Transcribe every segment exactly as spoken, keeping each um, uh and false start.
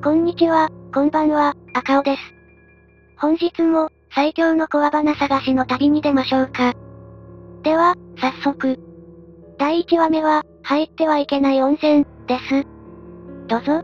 こんにちは、こんばんは、赤尾です。本日も、最強の小花探しの旅に出ましょうか。では、早速。だいいちわめは、入ってはいけない温泉、です。どうぞ。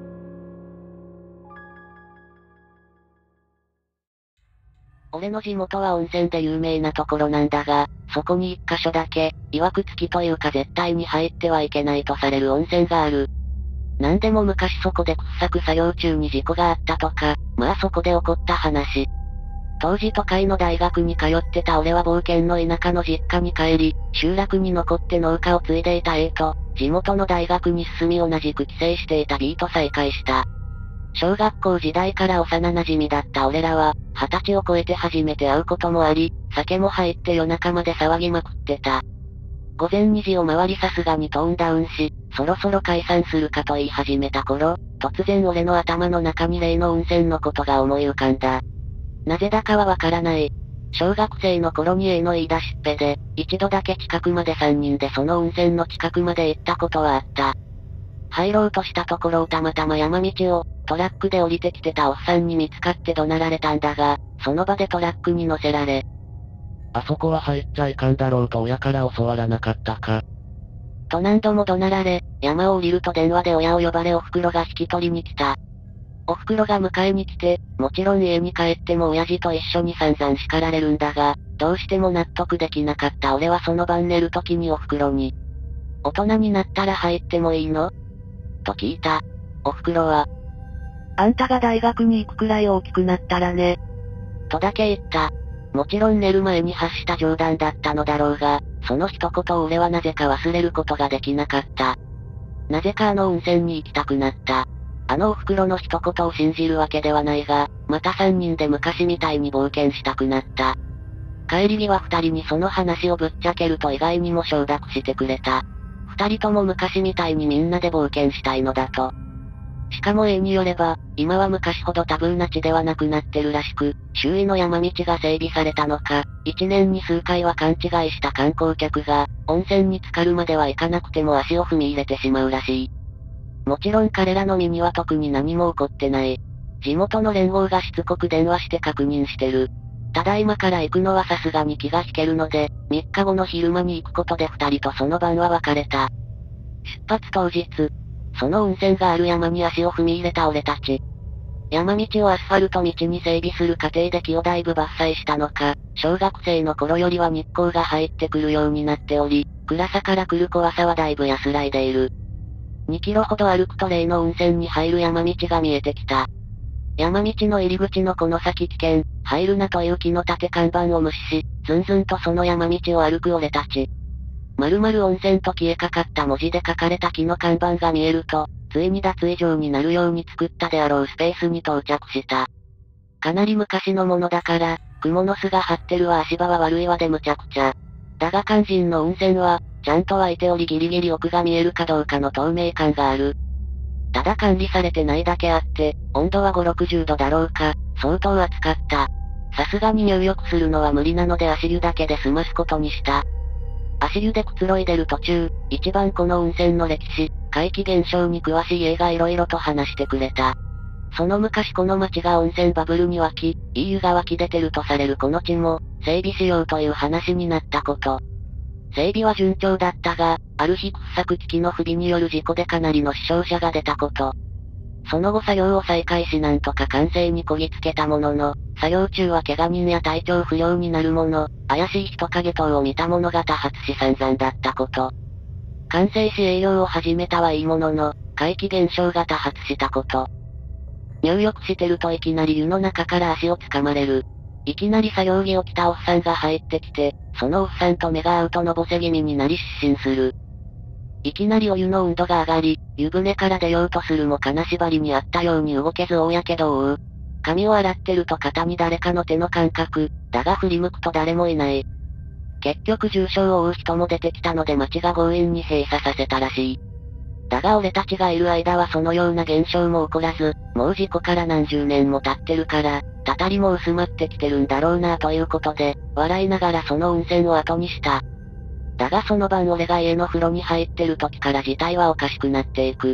俺の地元は温泉で有名なところなんだが、そこに一箇所だけ、曰く付きというか絶対に入ってはいけないとされる温泉がある。なんでも昔そこで掘削作業中に事故があったとか、まあそこで起こった話。当時都会の大学に通ってた俺は冒険の田舎の実家に帰り、集落に残って農家を継いでいた A と、地元の大学に進み同じく帰省していた B と再会した。小学校時代から幼馴染だった俺らは、二十歳を超えて初めて会うこともあり、酒も入って夜中まで騒ぎまくってた。午前にじを回りさすがにトーンダウンし、そろそろ解散するかと言い始めた頃、突然俺の頭の中に例の温泉のことが思い浮かんだ。なぜだかはわからない。小学生の頃に A の言い出しっぺで、一度だけ近くまでさんにんでその温泉の近くまで行ったことはあった。入ろうとしたところをたまたま山道を、トラックで降りてきてたおっさんに見つかって怒鳴られたんだが、その場でトラックに乗せられ、 あそこは入っちゃいかんだろうと親から教わらなかったか。 と何度も怒鳴られ、山を降りると電話で親を呼ばれお袋が引き取りに来た。お袋が迎えに来て、もちろん家に帰っても親父と一緒に散々叱られるんだが、どうしても納得できなかった俺はその晩寝る時にお袋に、大人になったら入ってもいいのと聞いた。お袋は、あんたが大学に行くくらい大きくなったらね。とだけ言った。もちろん寝る前に発した冗談だったのだろうが、その一言を俺はなぜか忘れることができなかった。なぜかあの温泉に行きたくなった。あのお袋の一言を信じるわけではないが、また三人で昔みたいに冒険したくなった。帰り際二人にその話をぶっちゃけると意外にも承諾してくれた。二人とも昔みたいにみんなで冒険したいのだと。しかも A によれば、今は昔ほどタブーな地ではなくなってるらしく、周囲の山道が整備されたのか、一年に数回は勘違いした観光客が、温泉に浸かるまでは行かなくても足を踏み入れてしまうらしい。もちろん彼らの身には特に何も起こってない。地元の連合がしつこく電話して確認してる。ただ今から行くのはさすがに気が引けるので、みっかごの昼間に行くことで二人とその晩は別れた。出発当日、その温泉がある山に足を踏み入れた俺たち。山道をアスファルト道に整備する過程で木をだいぶ伐採したのか、小学生の頃よりは日光が入ってくるようになっており、暗さから来る怖さはだいぶ安らいでいる。にキロほど歩くと例の温泉に入る山道が見えてきた。山道の入り口のこの先危険、入るなという木の立て看板を無視し、ずんずんとその山道を歩く俺たち。〇〇温泉と消えかかった文字で書かれた木の看板が見えると、ついに脱衣場になるように作ったであろうスペースに到着した。かなり昔のものだから、蜘蛛の巣が張ってるわ足場は悪いわでむちゃくちゃ。だが肝心の温泉は、ちゃんと湧いておりギリギリ奥が見えるかどうかの透明感がある。ただ管理されてないだけあって、温度はごじゅうろくじゅうどだろうか、相当暑かった。さすがに入浴するのは無理なので足湯だけで済ますことにした。足湯でくつろいでる途中、一番この温泉の歴史、怪奇現象に詳しい A が色々と話してくれた。その昔この町が温泉バブルに沸き、いい湯が湧き出てるとされるこの地も、整備しようという話になったこと。整備は順調だったが、ある日掘削機器の不備による事故でかなりの死傷者が出たこと。その後作業を再開しなんとか完成にこぎつけたものの、作業中は怪我人や体調不良になるもの、怪しい人影等を見た者が多発し散々だったこと。完成し営業を始めたはいいものの、怪奇現象が多発したこと。入浴してるといきなり湯の中から足を掴まれる。いきなり作業着を着たおっさんが入ってきて、そのおっさんと目が合うとのぼせ気味になり失神する。いきなりお湯の温度が上がり、湯船から出ようとするも金縛りにあったように動けず大やけどを負う。髪を洗ってると肩に誰かの手の感覚、だが振り向くと誰もいない。結局重傷を負う人も出てきたので町が強引に閉鎖させたらしい。だが俺たちがいる間はそのような現象も起こらず、もう事故から何十年も経ってるから、たたりも薄まってきてるんだろうなということで、笑いながらその温泉を後にした。だがその晩俺が家の風呂に入ってる時から事態はおかしくなっていく。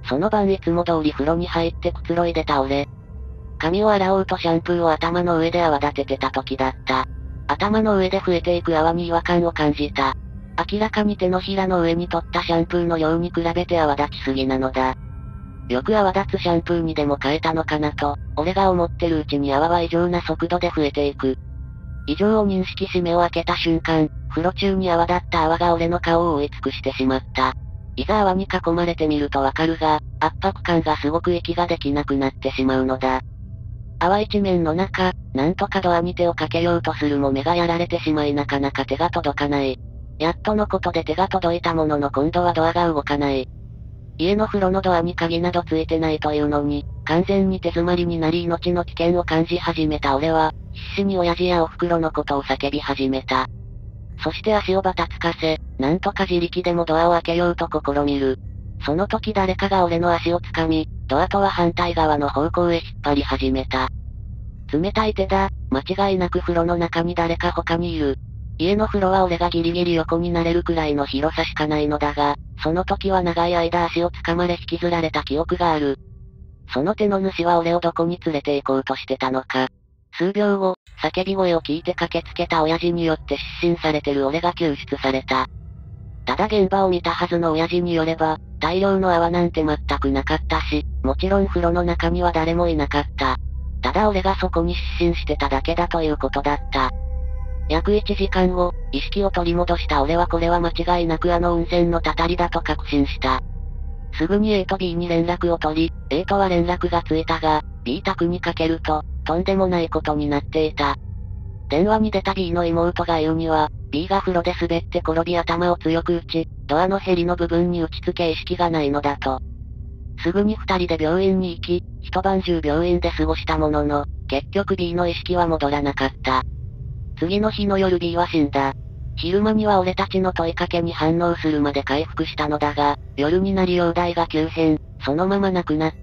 その晩いつも通り風呂に入ってくつろいでた俺。髪を洗おうとシャンプーを頭の上で泡立ててた時だった。頭の上で増えていく泡に違和感を感じた。明らかに手のひらの上に取ったシャンプーの量に比べて泡立ちすぎなのだ。よく泡立つシャンプーにでも変えたのかなと、俺が思ってるうちに泡は異常な速度で増えていく。異常を認識し目を開けた瞬間、風呂中に泡立った泡が俺の顔を覆い尽くしてしまった。いざ泡に囲まれてみるとわかるが、圧迫感がすごく息ができなくなってしまうのだ。泡一面の中、なんとかドアに手をかけようとするも目がやられてしまいなかなか手が届かない。やっとのことで手が届いたものの今度はドアが動かない。家の風呂のドアに鍵などついてないというのに、完全に手詰まりになり命の危険を感じ始めた俺は、必死に親父やお袋のことを叫び始めた。そして足をばたつかせ、なんとか自力でもドアを開けようと試みる。その時誰かが俺の足を掴み、ドアとは反対側の方向へ引っ張り始めた。冷たい手だ、間違いなく風呂の中に誰か他にいる。家の風呂は俺がギリギリ横になれるくらいの広さしかないのだが、その時は長い間足を掴まれ引きずられた記憶がある。その手の主は俺をどこに連れて行こうとしてたのか。数秒後、叫び声を聞いて駆けつけた親父によって失神されてる俺が救出された。ただ現場を見たはずの親父によれば、大量の泡なんて全くなかったし、もちろん風呂の中には誰もいなかった。ただ俺がそこに失神してただけだということだった。約いちじかんご、意識を取り戻した俺はこれは間違いなくあの雲仙のたたりだと確信した。すぐに A と B に連絡を取り、A とは連絡がついたが、B 宅にかけると、とんでもないことになっていた。電話に出た B の妹が言うには、B が風呂で滑って転び頭を強く打ち、ドアのヘリの部分に打ち付け意識がないのだと。すぐに二人で病院に行き、一晩中病院で過ごしたものの、結局 B の意識は戻らなかった。次の日の夜 B は死んだ。昼間には俺たちの問いかけに反応するまで回復したのだが、夜になり容体が急変、そのまま亡くなった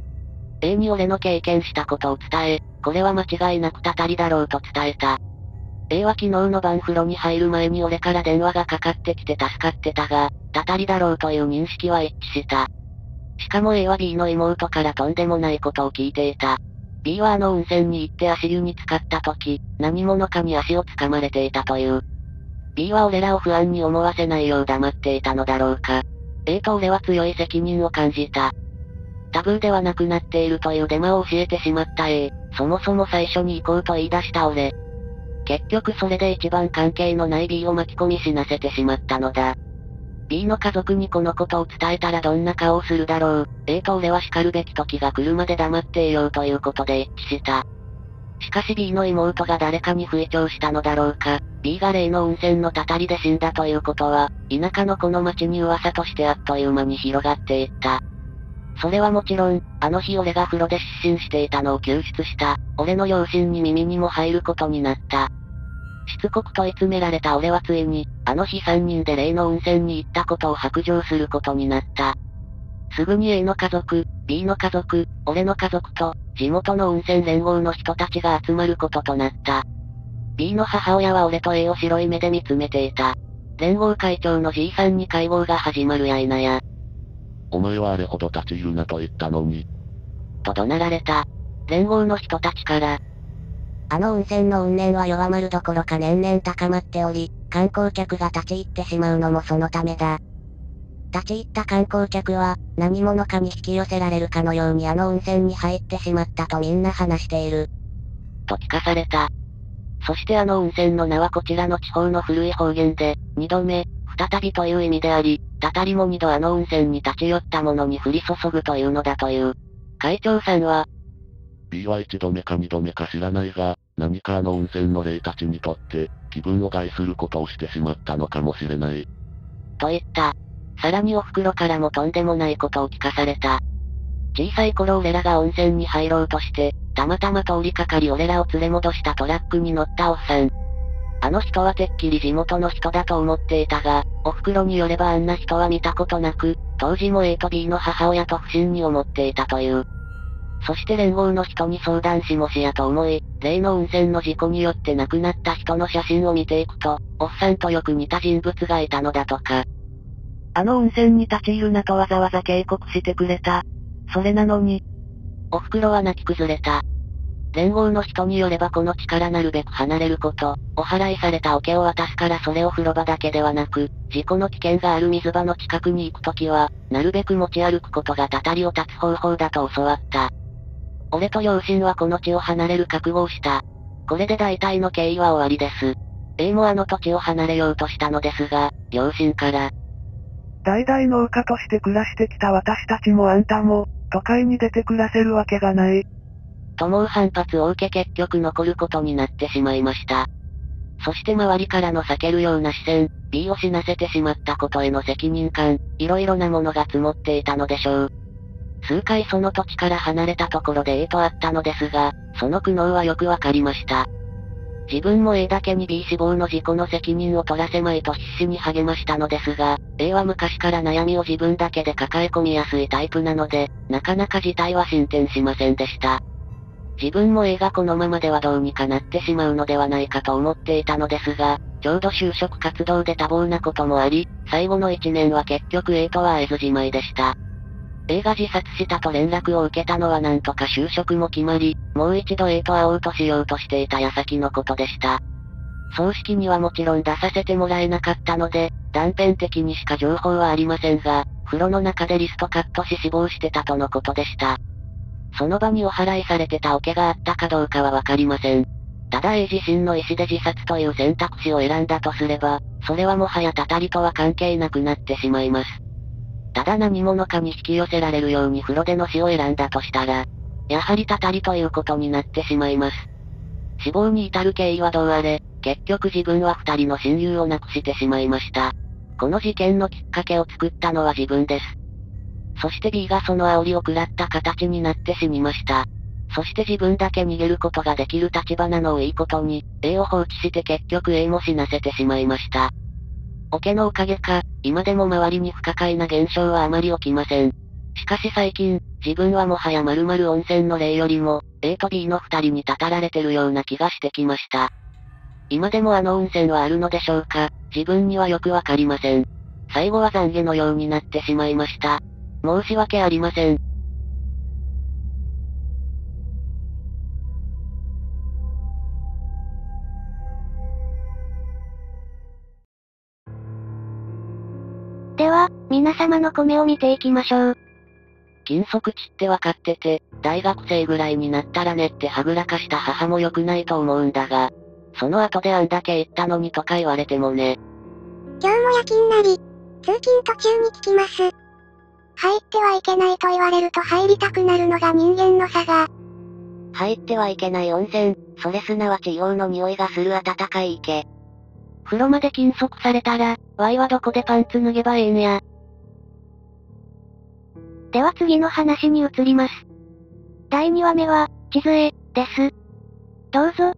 。A に俺の経験したことを伝え、これは間違いなくたたりだろうと伝えた。A は昨日の晩風呂に入る前に俺から電話がかかってきて助かってたが、たたりだろうという認識は一致した。しかも A は B の妹からとんでもないことを聞いていた。B はあの温泉に行って足湯に浸かった時、何者かに足を掴まれていたという。B は俺らを不安に思わせないよう黙っていたのだろうか。A と俺は強い責任を感じた。タブーではなくなっているというデマを教えてしまった A、そもそも最初に行こうと言い出した俺。結局それで一番関係のない B を巻き込み死なせてしまったのだ。B の家族にこのことを伝えたらどんな顔をするだろう。A と俺は叱るべき時が来るまで黙っていようということで一致した。しかし B の妹が誰かに吹聴したのだろうか。B が例の温泉のたたりで死んだということは、田舎のこの町に噂としてあっという間に広がっていった。それはもちろん、あの日俺が風呂で失神していたのを救出した、俺の両親に耳にも入ることになった。しつこく問い詰められた俺はついに、あの日さんにんで例の温泉に行ったことを白状することになった。すぐに A の家族、B の家族、俺の家族と、地元の温泉連合の人たちが集まることとなった。B の母親は俺と A を白い目で見つめていた。連合会長のじいさんに会合が始まるや否や。 お前はあれほど立ち入るなと言ったのに。 と怒鳴られた。連合の人たちから。 あの温泉の怨念は弱まるどころか年々高まっており、観光客が立ち入ってしまうのもそのためだ。立ち入った観光客は、何者かに引き寄せられるかのようにあの温泉に入ってしまったとみんな話している。 と聞かされた。そしてあの温泉の名はこちらの地方の古い方言で、二度目、再びという意味であり、たたりも二度あの温泉に立ち寄った者に降り注ぐというのだという。会長さんは、 B は一度目か二度目か知らないが、何かあの温泉の霊たちにとって、気分を害することをしてしまったのかもしれない。 と言った。さらにお袋からもとんでもないことを聞かされた。小さい頃俺らが温泉に入ろうとして、たまたま通りかかり俺らを連れ戻したトラックに乗ったおっさん。あの人はてっきり地元の人だと思っていたが、お袋によればあんな人は見たことなく、当時も A と B の母親と不審に思っていたという。そして連合の人に相談しもしやと思い、例の温泉の事故によって亡くなった人の写真を見ていくと、おっさんとよく似た人物がいたのだとか。 あの温泉に立ち入るなとわざわざ警告してくれた。それなのに、お袋は泣き崩れた。連合の人によればこの地からなるべく離れること、お祓いされた桶を渡すからそれを風呂場だけではなく、事故の危険がある水場の近くに行くときは、なるべく持ち歩くことがたたりを立つ方法だと教わった。俺と両親はこの地を離れる覚悟をした。これで大体の経緯は終わりです。A もあの土地を離れようとしたのですが、両親から、 代々農家として暮らしてきた私たちもあんたも、都会に出て暮らせるわけがない。 ともう反発を受け結局残ることになってしまいました。そして周りからの避けるような視線、B を死なせてしまったことへの責任感、いろいろなものが積もっていたのでしょう。数回その土地から離れたところで A と会ったのですが、その苦悩はよくわかりました。自分も A だけに B 死亡の事故の責任を取らせまいと必死に励ましたのですが、A は昔から悩みを自分だけで抱え込みやすいタイプなので、なかなか事態は進展しませんでした。自分も A がこのままではどうにかなってしまうのではないかと思っていたのですが、ちょうど就職活動で多忙なこともあり、最後のいちねんは結局 A とは会えずじまいでした。A が自殺したと連絡を受けたのはなんとか就職も決まり、もう一度 A と会おうとしようとしていた矢先のことでした。葬式にはもちろん出させてもらえなかったので、断片的にしか情報はありませんが、風呂の中でリストカットし死亡してたとのことでした。その場にお祓いされてた桶があったかどうかはわかりません。ただ A 自身の意思で自殺という選択肢を選んだとすれば、それはもはやたたりとは関係なくなってしまいます。ただ何者かに引き寄せられるように風呂での死を選んだとしたら、やはりたたりということになってしまいます。死亡に至る経緯はどうあれ、結局自分は二人の親友を亡くしてしまいました。この事件のきっかけを作ったのは自分です。そして B がその煽りを食らった形になって死にました。そして自分だけ逃げることができる立場なのをいいことに、A を放置して結局 A も死なせてしまいました。桶のおかげか、今でも周りに不可解な現象はあまり起きません。しかし最近、自分はもはや〇〇温泉の例よりも、A と B の二人にたたられてるような気がしてきました。今でもあの温泉はあるのでしょうか、自分にはよくわかりません。最後は懺悔のようになってしまいました。申し訳ありません。 では、皆様の米を見ていきましょう。 禁足地ってわかってて、大学生ぐらいになったらねってはぐらかした母も良くないと思うんだが、その後であんだけ言ったのにとか言われてもね。 今日も夜勤なり、通勤途中に聞きます。入ってはいけないと言われると入りたくなるのが人間の差が。 入ってはいけない温泉、それすなわち硫黄の匂いがする暖かい池。 風呂まで禁足されたら、ワイはどこでパンツ脱げばええんや。では次の話に移ります。だいにわめは、地図絵、です。どうぞ。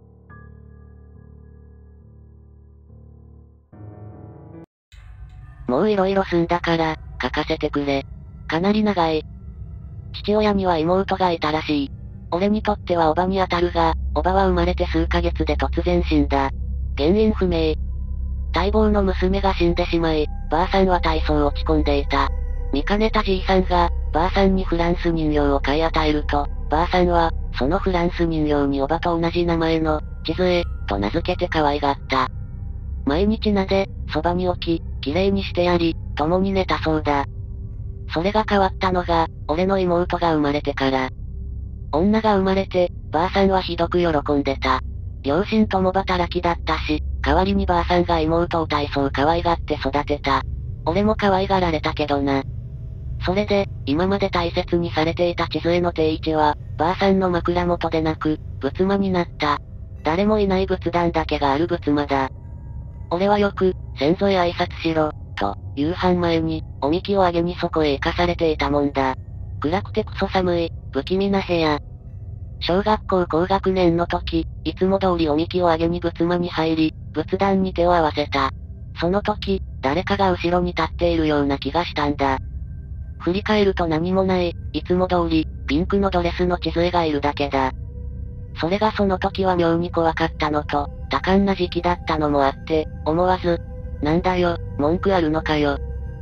もういろいろ済んだから、書かせてくれ。かなり長い。父親には妹がいたらしい。俺にとってはおばに当たるが、おばは生まれて数ヶ月で突然死んだ。原因不明。待望の娘が死んでしまい、ばあさんは大層落ち込んでいた。見かねたじいさんが、ばあさんにフランス人形を買い与えると、ばあさんは、そのフランス人形におばと同じ名前の、地図絵、と名付けて可愛がった。毎日撫で、そばに置き、綺麗にしてやり、共に寝たそうだ。それが変わったのが、俺の妹が生まれてから。女が生まれて、ばあさんはひどく喜んでた。両親共働きだったし、代わりにばあさんが妹を大層可愛がって育てた。俺も可愛がられたけどな。それで、今まで大切にされていた地図絵の定位置は、ばあさんの枕元でなく、仏間になった。誰もいない仏壇だけがある仏間だ。俺はよく、先祖へ挨拶しろ、と、夕飯前に、おみきをあげにそこへ行かされていたもんだ。暗くてクソ寒い、不気味な部屋。小学校高学年の時、いつも通りおみきをあげに仏間に入り、仏壇に手を合わせた。その時、誰かが後ろに立っているような気がしたんだ。振り返ると何もない、いつも通り、ピンクのドレスの地図絵がいるだけだ。それがその時は妙に怖かったのと、多感な時期だったのもあって、思わず、なんだよ、文句あるのかよ。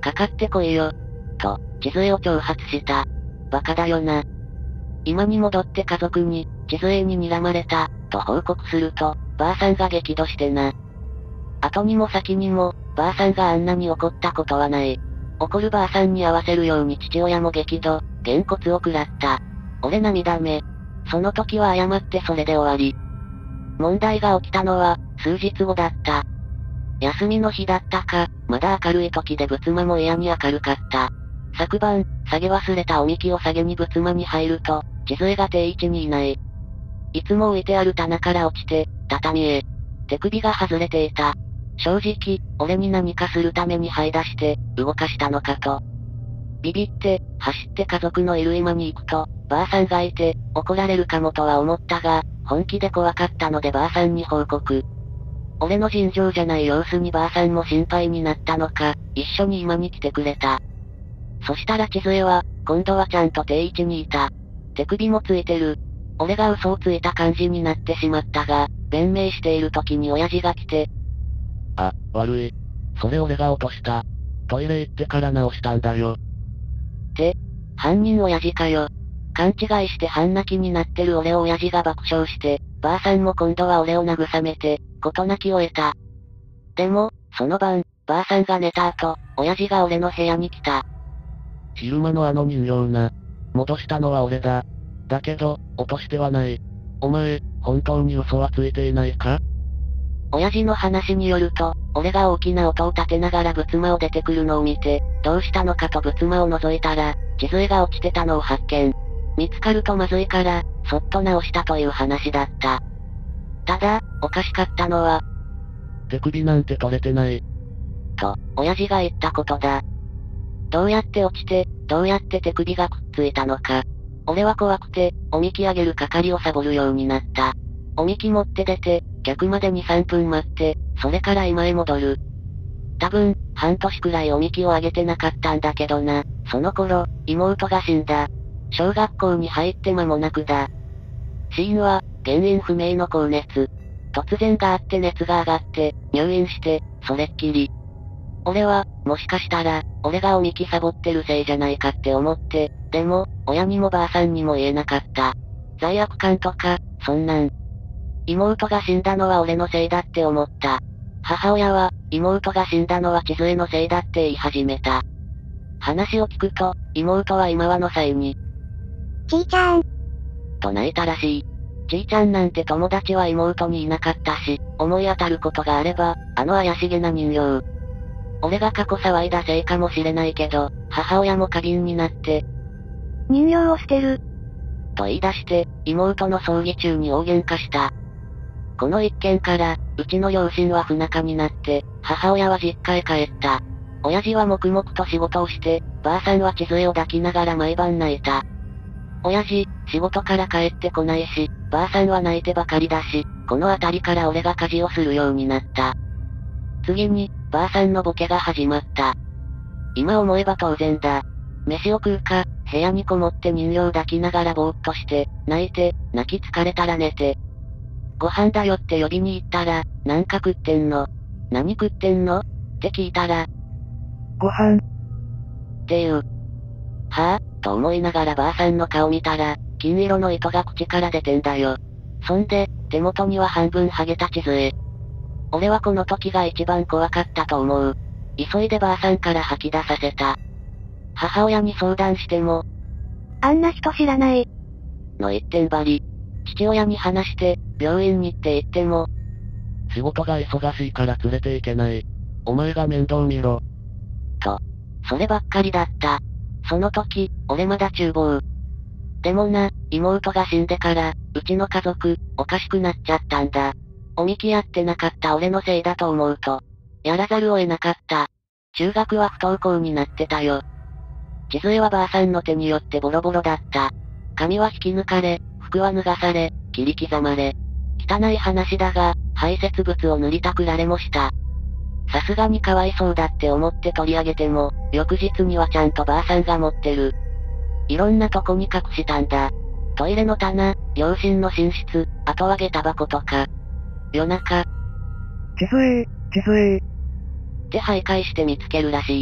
かかってこいよ。と、千杖を挑発した。バカだよな。今に戻って家族に、千杖に睨まれた、と報告すると、ばあさんが激怒してな。後にも先にも、ばあさんがあんなに怒ったことはない。怒るばあさんに合わせるように父親も激怒、げんこつを食らった。俺涙目。その時は謝ってそれで終わり。問題が起きたのは、数日後だった。休みの日だったか、まだ明るい時で仏間も嫌に明るかった。昨晩、下げ忘れたおみきを下げに仏間に入ると、千杖が定位置にいない。いつも置いてある棚から落ちて、畳へ。手首が外れていた。正直、俺に何かするために這い出して、動かしたのかと。ビビって、走って家族のいる居間に行くと、ばあさんがいて、怒られるかもとは思ったが、本気で怖かったのでばあさんに報告。俺の尋常じゃない様子にばあさんも心配になったのか、一緒に居間に来てくれた。そしたら千杖は、今度はちゃんと定位置にいた。手首もついてる。俺が嘘をついた感じになってしまったが、弁明している時に親父が来て。 あ、悪い。それ俺が落とした。トイレ行ってから直したんだよ。 って、犯人親父かよ。勘違いして半泣きになってる俺を親父が爆笑して、ばあさんも今度は俺を慰めて、事なきを得た。でも、その晩、ばあさんが寝た後、親父が俺の部屋に来た。 昼間のあの人形な。戻したのは俺だ。だけど、落としてはない。お前、本当に嘘はついていないか？ 親父の話によると、俺が大きな音を立てながら仏間を出てくるのを見て、どうしたのかと仏間を覗いたら、千杖が落ちてたのを発見。見つかるとまずいから、そっと直したという話だった。ただ、おかしかったのは、 手首なんて取れてない。 と、親父が言ったことだ。どうやって落ちて、どうやって手首がくっついたのか。俺は怖くて、おみきあげる係をサボるようになった。おみき持って出て、客までに、さんぷん待って、それから今へ戻る。多分、半年くらいおみきをあげてなかったんだけどな。その頃、妹が死んだ。小学校に入って間もなくだ。死因は、原因不明の高熱。突然があって熱が上がって、入院して、それっきり。俺は、もしかしたら、俺がおみきサボってるせいじゃないかって思って、でも、親にもばあさんにも言えなかった。罪悪感とか、そんなん。妹が死んだのは俺のせいだって思った。母親は、妹が死んだのは千杖のせいだって言い始めた。話を聞くと、妹は今はの際に、 ちーちゃん。 と泣いたらしい。ちーちゃんなんて友達は妹にいなかったし、思い当たることがあれば、あの怪しげな人形。俺が過去騒いだせいかもしれないけど、母親も過敏になって、 人形を捨てる。 と言い出して、妹の葬儀中に大喧嘩した。この一件から、うちの両親は不仲になって、母親は実家へ帰った。親父は黙々と仕事をして、ばあさんは千杖を抱きながら毎晩泣いた。親父、仕事から帰ってこないし、ばあさんは泣いてばかりだし、この辺りから俺が家事をするようになった。次に、ばあさんのボケが始まった。今思えば当然だ。飯を食うか、部屋にこもって人形を抱きながらぼーっとして、泣いて、泣き疲れたら寝て。ご飯だよって呼びに行ったら、なんか食ってんの？何食ってんの？って聞いたら、 ご飯。 っていう。はぁ、と思いながらばあさんの顔見たら、金色の糸が口から出てんだよ。そんで、手元には半分剥げた千杖。俺はこの時が一番怖かったと思う。急いでばあさんから吐き出させた。母親に相談しても、 あんな人知らない。 の一点張り。父親に話して、病院に行って言っても、 仕事が忙しいから連れて行けない。お前が面倒見ろ。 と、そればっかりだった。その時、俺まだ厨房。でもな、妹が死んでから、うちの家族、おかしくなっちゃったんだ。おみきやってなかった俺のせいだと思うと、やらざるを得なかった。中学は不登校になってたよ。千杖はばあさんの手によってボロボロだった。髪は引き抜かれ、服は脱がされ、切り刻まれ。汚い話だが、排泄物を塗りたくられもした。さすがにかわいそうだって思って取り上げても、翌日にはちゃんとばあさんが持ってる。いろんなとこに隠したんだ。トイレの棚、両親の寝室、あとは下駄箱とか。夜中、 千杖、千杖。 って徘徊して見つけるらしい。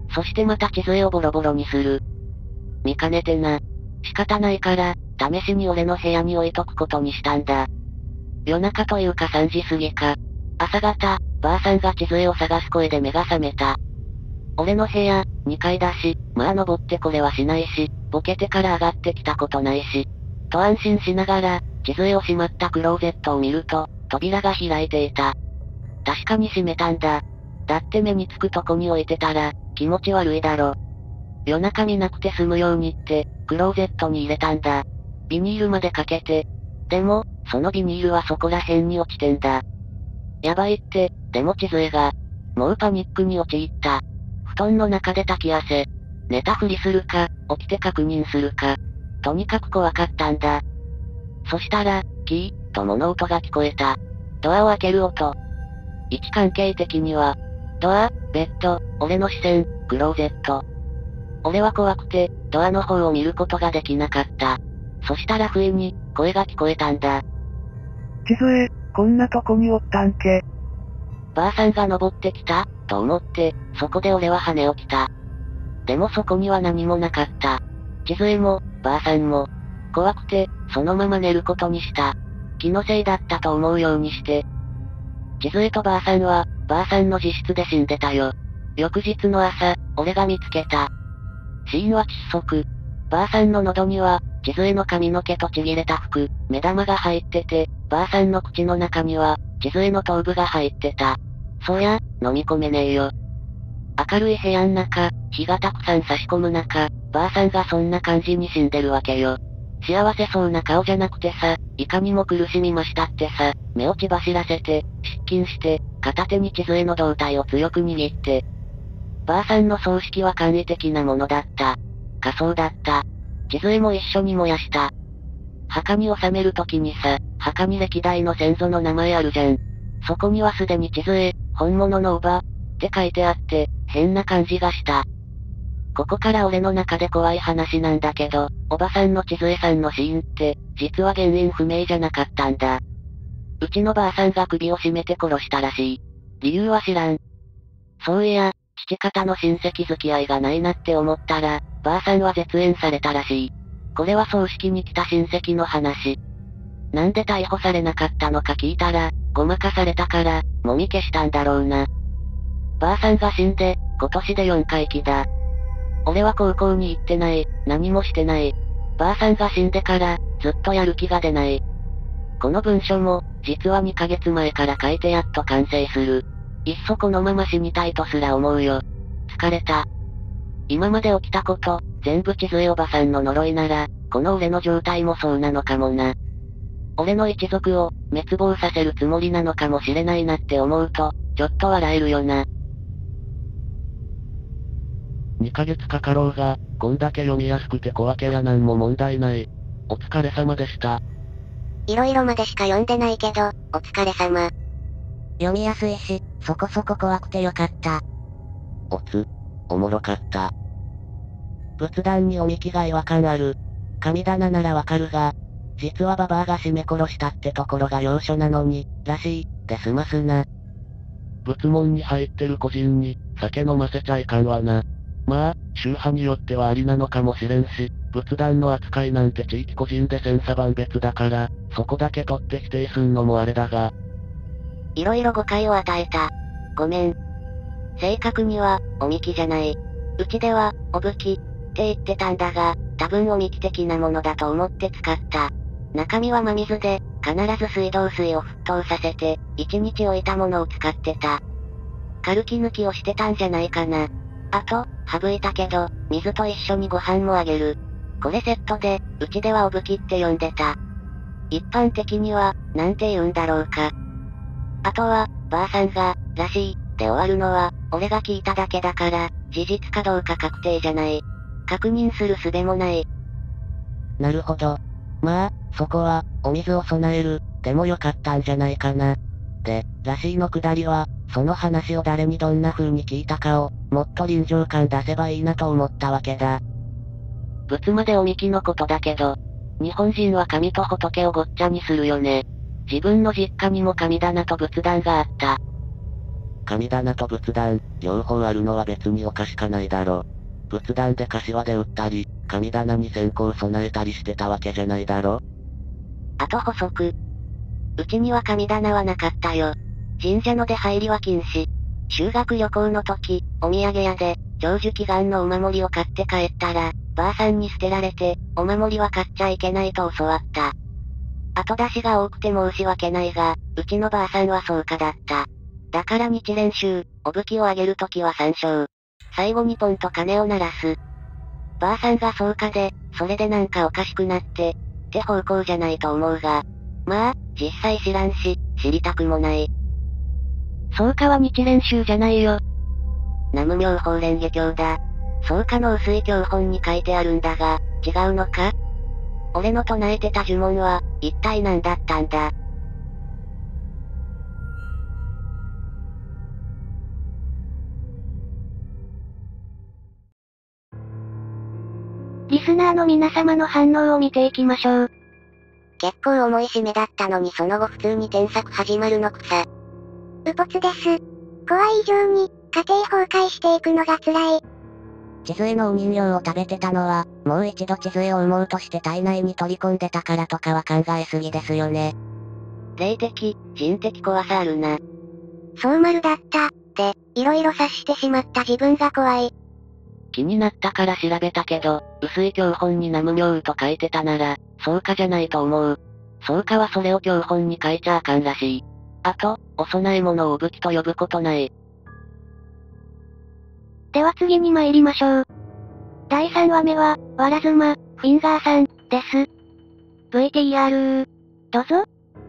そしてまた地図絵をボロボロにする。見かねてな。仕方ないから、試しに俺の部屋に置いとくことにしたんだ。夜中というかさんじ過ぎか。朝方、ばあさんが地図絵を探す声で目が覚めた。俺の部屋、にかいだし、まあ登ってこれはしないし、ボケてから上がってきたことないし、と安心しながら、地図絵をしまったクローゼットを見ると、扉が開いていた。確かに閉めたんだ。だって目につくとこに置いてたら、気持ち悪いだろ。夜中見なくて済むようにって、クローゼットに入れたんだ。ビニールまでかけて。でも、そのビニールはそこら辺に落ちてんだ。やばいって、でも地図絵が。もうパニックに陥った。布団の中で炊き汗。寝たふりするか、起きて確認するか。とにかく怖かったんだ。そしたら、キー、と物音が聞こえた。ドアを開ける音。位置関係的には、ドア、ベッド、俺の視線、クローゼット。俺は怖くて、ドアの方を見ることができなかった。そしたら不意に、声が聞こえたんだ。 地図絵、こんなとこにおったんけ。 ばあさんが登ってきた、と思って、そこで俺は跳ね起きた。でもそこには何もなかった。地図絵も、ばあさんも。怖くて、そのまま寝ることにした。気のせいだったと思うようにして。地図絵とばあさんは、ばあさんの自室で死んでたよ。翌日の朝、俺が見つけた。死因は窒息。ばあさんの喉には、地図絵の髪の毛とちぎれた服、目玉が入ってて、ばあさんの口の中には、地図絵の頭部が入ってた。そりゃ、飲み込めねえよ。明るい部屋ん中、日がたくさん差し込む中、ばあさんがそんな感じに死んでるわけよ。幸せそうな顔じゃなくてさ、いかにも苦しみましたってさ、目を血走らせて、失禁して、片手に地図絵の胴体を強く握って。ばあさんの葬式は簡易的なものだった。仮装だった。地図絵も一緒に燃やした。墓に収めるときにさ、墓に歴代の先祖の名前あるじゃん。そこにはすでに地図絵、本物のおば、って書いてあって、変な感じがした。ここから俺の中で怖い話なんだけど、おばさんの地図絵さんの死因って、実は原因不明じゃなかったんだ。うちのばあさんが首を絞めて殺したらしい。理由は知らん。そういや、父方の親戚付き合いがないなって思ったら、ばあさんは絶縁されたらしい。これは葬式に来た親戚の話。なんで逮捕されなかったのか聞いたら、ごまかされたから、もみ消したんだろうな。ばあさんが死んで、今年でよんかい忌だ。俺は高校に行ってない、何もしてない。ばあさんが死んでから、ずっとやる気が出ない。この文書も、実はにかげつまえから書いてやっと完成する。いっそこのまま死にたいとすら思うよ。疲れた。今まで起きたこと、全部地図絵おばさんの呪いなら、この俺の状態もそうなのかもな。俺の一族を、滅亡させるつもりなのかもしれないなって思うと、ちょっと笑えるよな。 にかげつかかろうが、こんだけ読みやすくて小分けやなんも問題ない。お疲れ様でした。 いろいろまでしか読んでないけど、お疲れ様。 読みやすいし、そこそこ怖くてよかった。 おつ、おもろかった。 仏壇におみきが違和感ある。神棚ならわかるが、実はババアが絞め殺したってところが要所なのに、らしい、で済ますな。 仏門に入ってる個人に、酒飲ませちゃいかんわな。まあ、宗派によってはありなのかもしれんし、仏壇の扱いなんて地域個人で千差万別だから、そこだけ取って否定すんのもあれだが。 いろいろ誤解を与えた。ごめん。正確には、おみきじゃない。うちでは、おぶき、って言ってたんだが、多分おみき的なものだと思って使った。中身は真水で、必ず水道水を沸騰させて、一日置いたものを使ってた。カルキ抜きをしてたんじゃないかな。あと、省いたけど、水と一緒にご飯もあげる。これセットで、うちではおぶきって呼んでた。一般的には、なんて言うんだろうか。あとは、ばあさんが、らしい、で終わるのは、俺が聞いただけだから、事実かどうか確定じゃない。確認する術もない。 なるほど。まあ、そこは、お水を備える、でもよかったんじゃないかな。で、らしいのくだりは、その話を誰にどんな風に聞いたかを、もっと臨場感出せばいいなと思ったわけだ。 仏までおみきのことだけど、日本人は神と仏をごっちゃにするよね。自分の実家にも神棚と仏壇があった。 神棚と仏壇、両方あるのは別におかしかないだろ。仏壇で柏で打ったり、神棚に線香備えたりしてたわけじゃないだろ。 あと補足。うちには神棚はなかったよ。神社の出入りは禁止。修学旅行の時、お土産屋で、長寿祈願のお守りを買って帰ったら、ばあさんに捨てられて、お守りは買っちゃいけないと教わった。後出しが多くて申し訳ないが、うちのばあさんは草加だった。だから日蓮宗、お武器をあげるときは三唱。最後にポンと鐘を鳴らす。ばあさんが草加で、それでなんかおかしくなって、って方向じゃないと思うが。まあ、実際知らんし、知りたくもない。 草加は日蓮宗じゃないよ。 南無妙法蓮華経だ。草加の薄い教本に書いてあるんだが、違うのか？俺の唱えてた呪文は、一体何だったんだ？ リスナーの皆様の反応を見ていきましょう。 結構重い締めだったのにその後普通に添削始まるのくさ。 うぽつです。怖い以上に、家庭崩壊していくのが辛い。 地図絵のお人形を食べてたのは、もう一度地図絵を生もうとして体内に取り込んでたからとかは考えすぎですよね。 霊的、人的怖さあるな。 そう丸だった、で、いろいろ察してしまった自分が怖い。 気になったから調べたけど、薄い教本に南無妙と書いてたなら、草加じゃないと思う。草加はそれを教本に書いちゃあかんらしい。あと、お供え物をお武器と呼ぶことない。 では次に参りましょう。だいさんわめは、わらずま、フィンガーさん、です。ブイティーアール、どうぞ。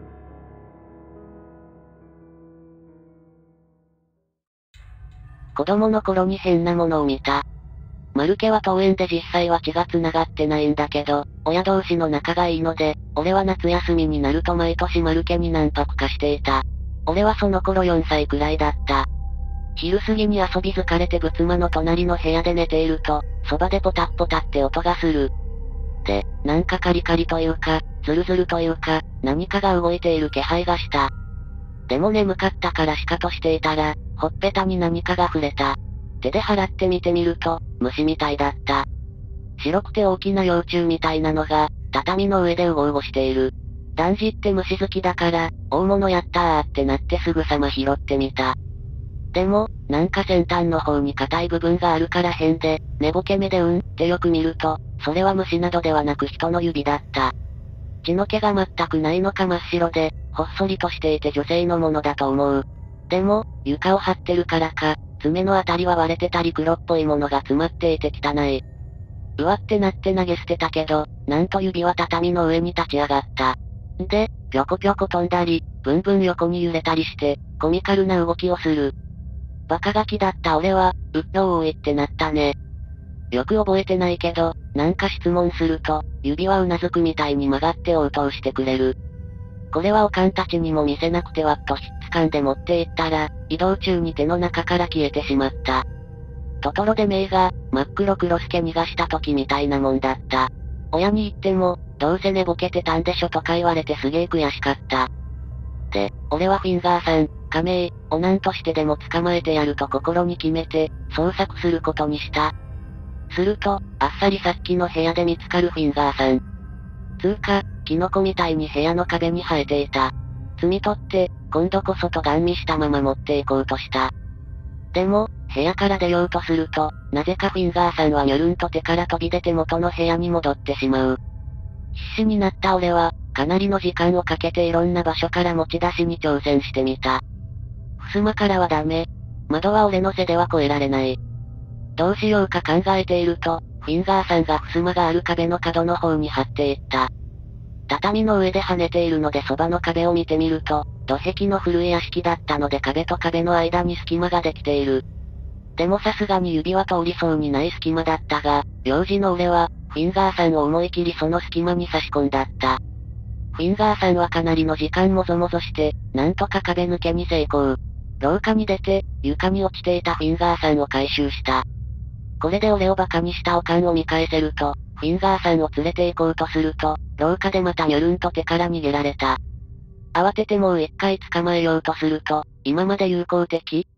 子供の頃に変なものを見た。丸家は遠縁で実際は血が繋がってないんだけど、親同士の仲がいいので、俺は夏休みになると毎年丸家に何泊かしていた。俺はその頃よんさいくらいだった。昼過ぎに遊び疲れて仏間の隣の部屋で寝ていると、そばでポタッポタって音がする。で、なんかカリカリというか、ズルズルというか、何かが動いている気配がした。でも眠かったからシカとしていたら、ほっぺたに何かが触れた。手で払ってみてみると、虫みたいだった。白くて大きな幼虫みたいなのが、畳の上でうごうごしている。男児って虫好きだから、大物やったーってなってすぐさま拾ってみた。でも、なんか先端の方に硬い部分があるから変で、寝ぼけ目でうんってよく見ると、それは虫などではなく人の指だった。血の気が全くないのか真っ白で、ほっそりとしていて女性のものだと思う。でも、床を張ってるからか、爪のあたりは割れてたり黒っぽいものが詰まっていて汚い。うわってなって投げ捨てたけど、なんと指は畳の上に立ち上がった。んで、ぴょこぴょこ飛んだり、ブンブン横に揺れたりして、コミカルな動きをする。バカガキだった俺は、うっとおーいってなったね。よく覚えてないけど、なんか質問すると、指はうなずくみたいに曲がって応答してくれる。これはおかんたちにも見せなくてはっと質感で持っていったら、移動中に手の中から消えてしまった。トトロでメイが、真っ黒クロスケ逃がした時みたいなもんだった。親に言っても、どうせ寝ぼけてたんでしょとか言われてすげえ悔しかった。で、俺はフィンガーさん、仮名、を何としてでも捕まえてやると心に決めて、捜索することにした。すると、あっさりさっきの部屋で見つかるフィンガーさん。つうか、キノコみたいに部屋の壁に生えていた。摘み取って、今度こそとガン見したまま持っていこうとした。でも、部屋から出ようとすると、なぜかフィンガーさんはニョルンと手から飛び出て元の部屋に戻ってしまう。必死になった俺は、かなりの時間をかけていろんな場所から持ち出しに挑戦してみた。襖からはダメ。窓は俺の背では越えられない。どうしようか考えていると、フィンガーさんが襖がある壁の角の方に張っていった。畳の上で跳ねているのでそばの壁を見てみると、土壁の古い屋敷だったので壁と壁の間に隙間ができている。でもさすがに指は通りそうにない隙間だったが、幼児の俺は、フィンガーさんを思い切りその隙間に差し込んだった。フィンガーさんはかなりの時間もぞもぞして、なんとか壁抜けに成功。廊下に出て、床に落ちていたフィンガーさんを回収した。これで俺をバカにしたおかんを見返せると、フィンガーさんを連れて行こうとすると、廊下でまたニョルンと手から逃げられた。慌ててもう一回捕まえようとすると、今まで友好的、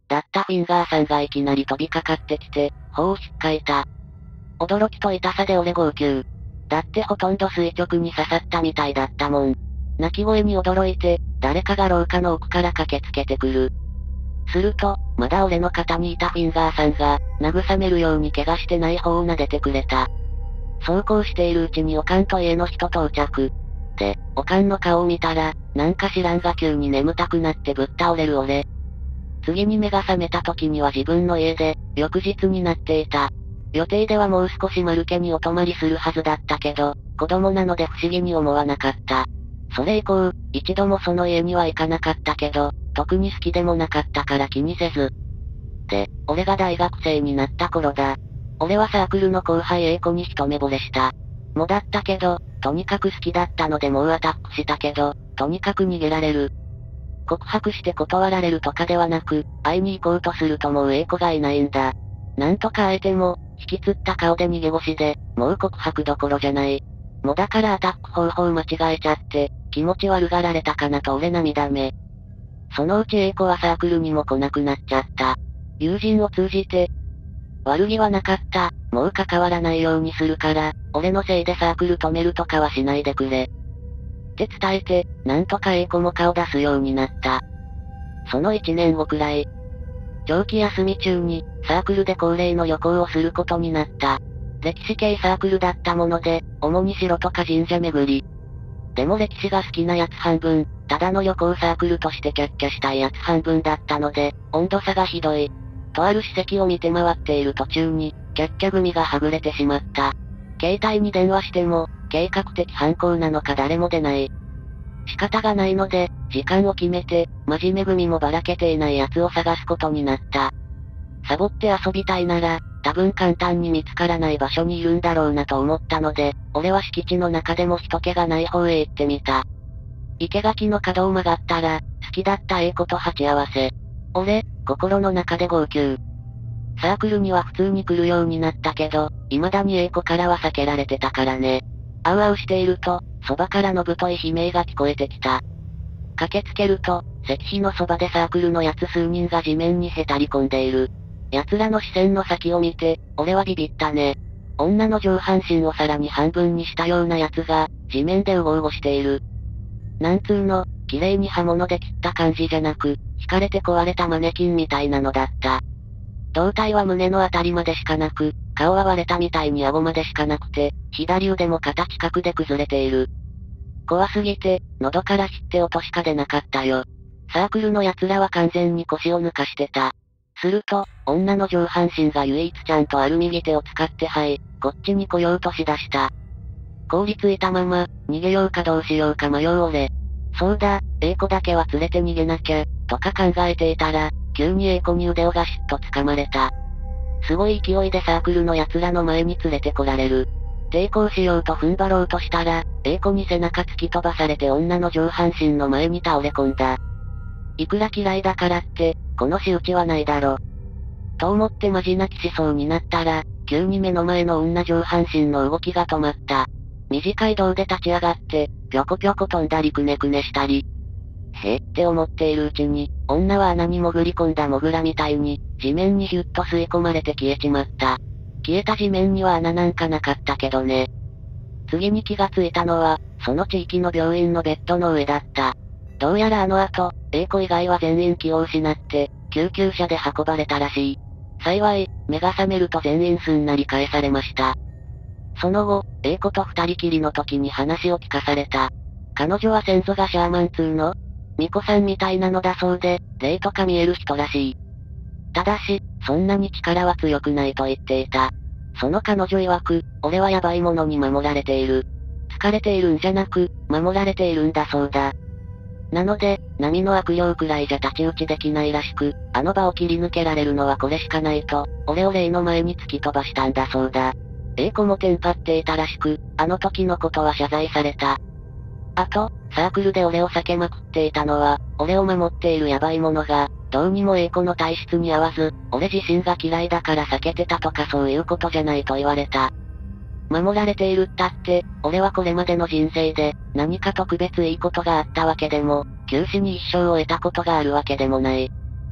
だったフィンガーさんがいきなり飛びかかってきて、頬を引っかいた。驚きと痛さで俺号泣。だってほとんど垂直に刺さったみたいだったもん。泣き声に驚いて、誰かが廊下の奥から駆けつけてくる。すると、まだ俺の肩にいたフィンガーさんが、慰めるように怪我してない方を撫でてくれた。そうこうしているうちにおかんと家の人到着。で、おかんの顔を見たら、なんか知らんが急に眠たくなってぶっ倒れる俺。次に目が覚めた時には自分の家で、翌日になっていた。予定ではもう少し丸家にお泊まりするはずだったけど、子供なので不思議に思わなかった。それ以降、一度もその家には行かなかったけど、特に好きでもなかったから気にせず。で、俺が大学生になった頃だ。俺はサークルの後輩 A 子に一目惚れした。もだったけど、とにかく好きだったのでもうアタックしたけど、とにかく逃げられる。告白して断られるとかではなく、会いに行こうとするともう A 子がいないんだ。なんとか会えても、引きつった顔で逃げ腰で、もう告白どころじゃない。もうだからアタック方法間違えちゃって、気持ち悪がられたかなと俺涙目。そのうち A 子はサークルにも来なくなっちゃった。友人を通じて、悪気はなかった、もう関わらないようにするから、俺のせいでサークル止めるとかはしないでくれ。って伝えて、なんとか A 子も顔出すようになった。そのいちねんごくらい、長期休み中に、サークルで恒例の旅行をすることになった。歴史系サークルだったもので、主に城とか神社巡り。でも歴史が好きなやつ半分、ただの旅行サークルとしてキャッキャしたいやつ半分だったので、温度差がひどい。とある史跡を見て回っている途中に、キャッキャ組がはぐれてしまった。携帯に電話しても、計画的犯行なのか誰も出ない。仕方がないので、時間を決めて、真面目組もばらけていない奴を探すことになった。サボって遊びたいなら、多分簡単に見つからない場所にいるんだろうなと思ったので、俺は敷地の中でも人気がない方へ行ってみた。生垣の角を曲がったら、好きだった A 子と鉢合わせ。俺、心の中で号泣。サークルには普通に来るようになったけど、未だに A 子からは避けられてたからね。あうあうしていると、そばからの太い悲鳴が聞こえてきた。駆けつけると、石碑のそばでサークルのやつ数人が地面にへたり込んでいる。奴らの視線の先を見て、俺はビビったね。女の上半身をさらに半分にしたような奴が、地面でうごうごしている。なんつうの、綺麗に刃物で切った感じじゃなく、惹かれて壊れたマネキンみたいなのだった。胴体は胸のあたりまでしかなく、顔は割れたみたいに顎までしかなくて、左腕も肩近くで崩れている。怖すぎて、喉から切って音しか出なかったよ。サークルの奴らは完全に腰を抜かしてた。すると、女の上半身が唯一ちゃんとある右手を使ってはい、こっちに来ようとしだした。凍りついたまま、逃げようかどうしようか迷う俺。そうだ、A 子だけは連れて逃げなきゃ、とか考えていたら、急に A 子に腕をガシッと掴まれた。すごい勢いでサークルの奴らの前に連れてこられる。抵抗しようと踏ん張ろうとしたら、A 子に背中突き飛ばされて女の上半身の前に倒れ込んだ。いくら嫌いだからって、この仕打ちはないだろ。と思ってマジ泣きしそうになったら、急に目の前の女上半身の動きが止まった。短い胴で立ち上がって、ぴょこぴょこ飛んだりくねくねしたり。へって思っているうちに、女は穴に潜り込んだモグラみたいに、地面にヒュッと吸い込まれて消えちまった。消えた地面には穴なんかなかったけどね。次に気がついたのは、その地域の病院のベッドの上だった。どうやらあの後、A 子以外は全員気を失って、救急車で運ばれたらしい。幸い、目が覚めると全員すんなり返されました。その後、A 子と二人きりの時に話を聞かされた。彼女は先祖がシャーマン通の巫女さんみたいなのだそうで、霊とか見える人らしい。ただし、そんなに力は強くないと言っていた。その彼女曰く、俺はヤバいものに守られている。疲れているんじゃなく、守られているんだそうだ。なので、波の悪霊くらいじゃ太刀打ちできないらしく、あの場を切り抜けられるのはこれしかないと、俺を霊の前に突き飛ばしたんだそうだ。A 子もテンパっていたらしく、あの時のことは謝罪された。あと、サークルで俺を避けまくっていたのは、俺を守っているヤバい者が、どうにも A 子の体質に合わず、俺自身が嫌いだから避けてたとかそういうことじゃないと言われた。守られているったって、俺はこれまでの人生で、何か特別いいことがあったわけでも、九死に一生を得たことがあるわけでもない。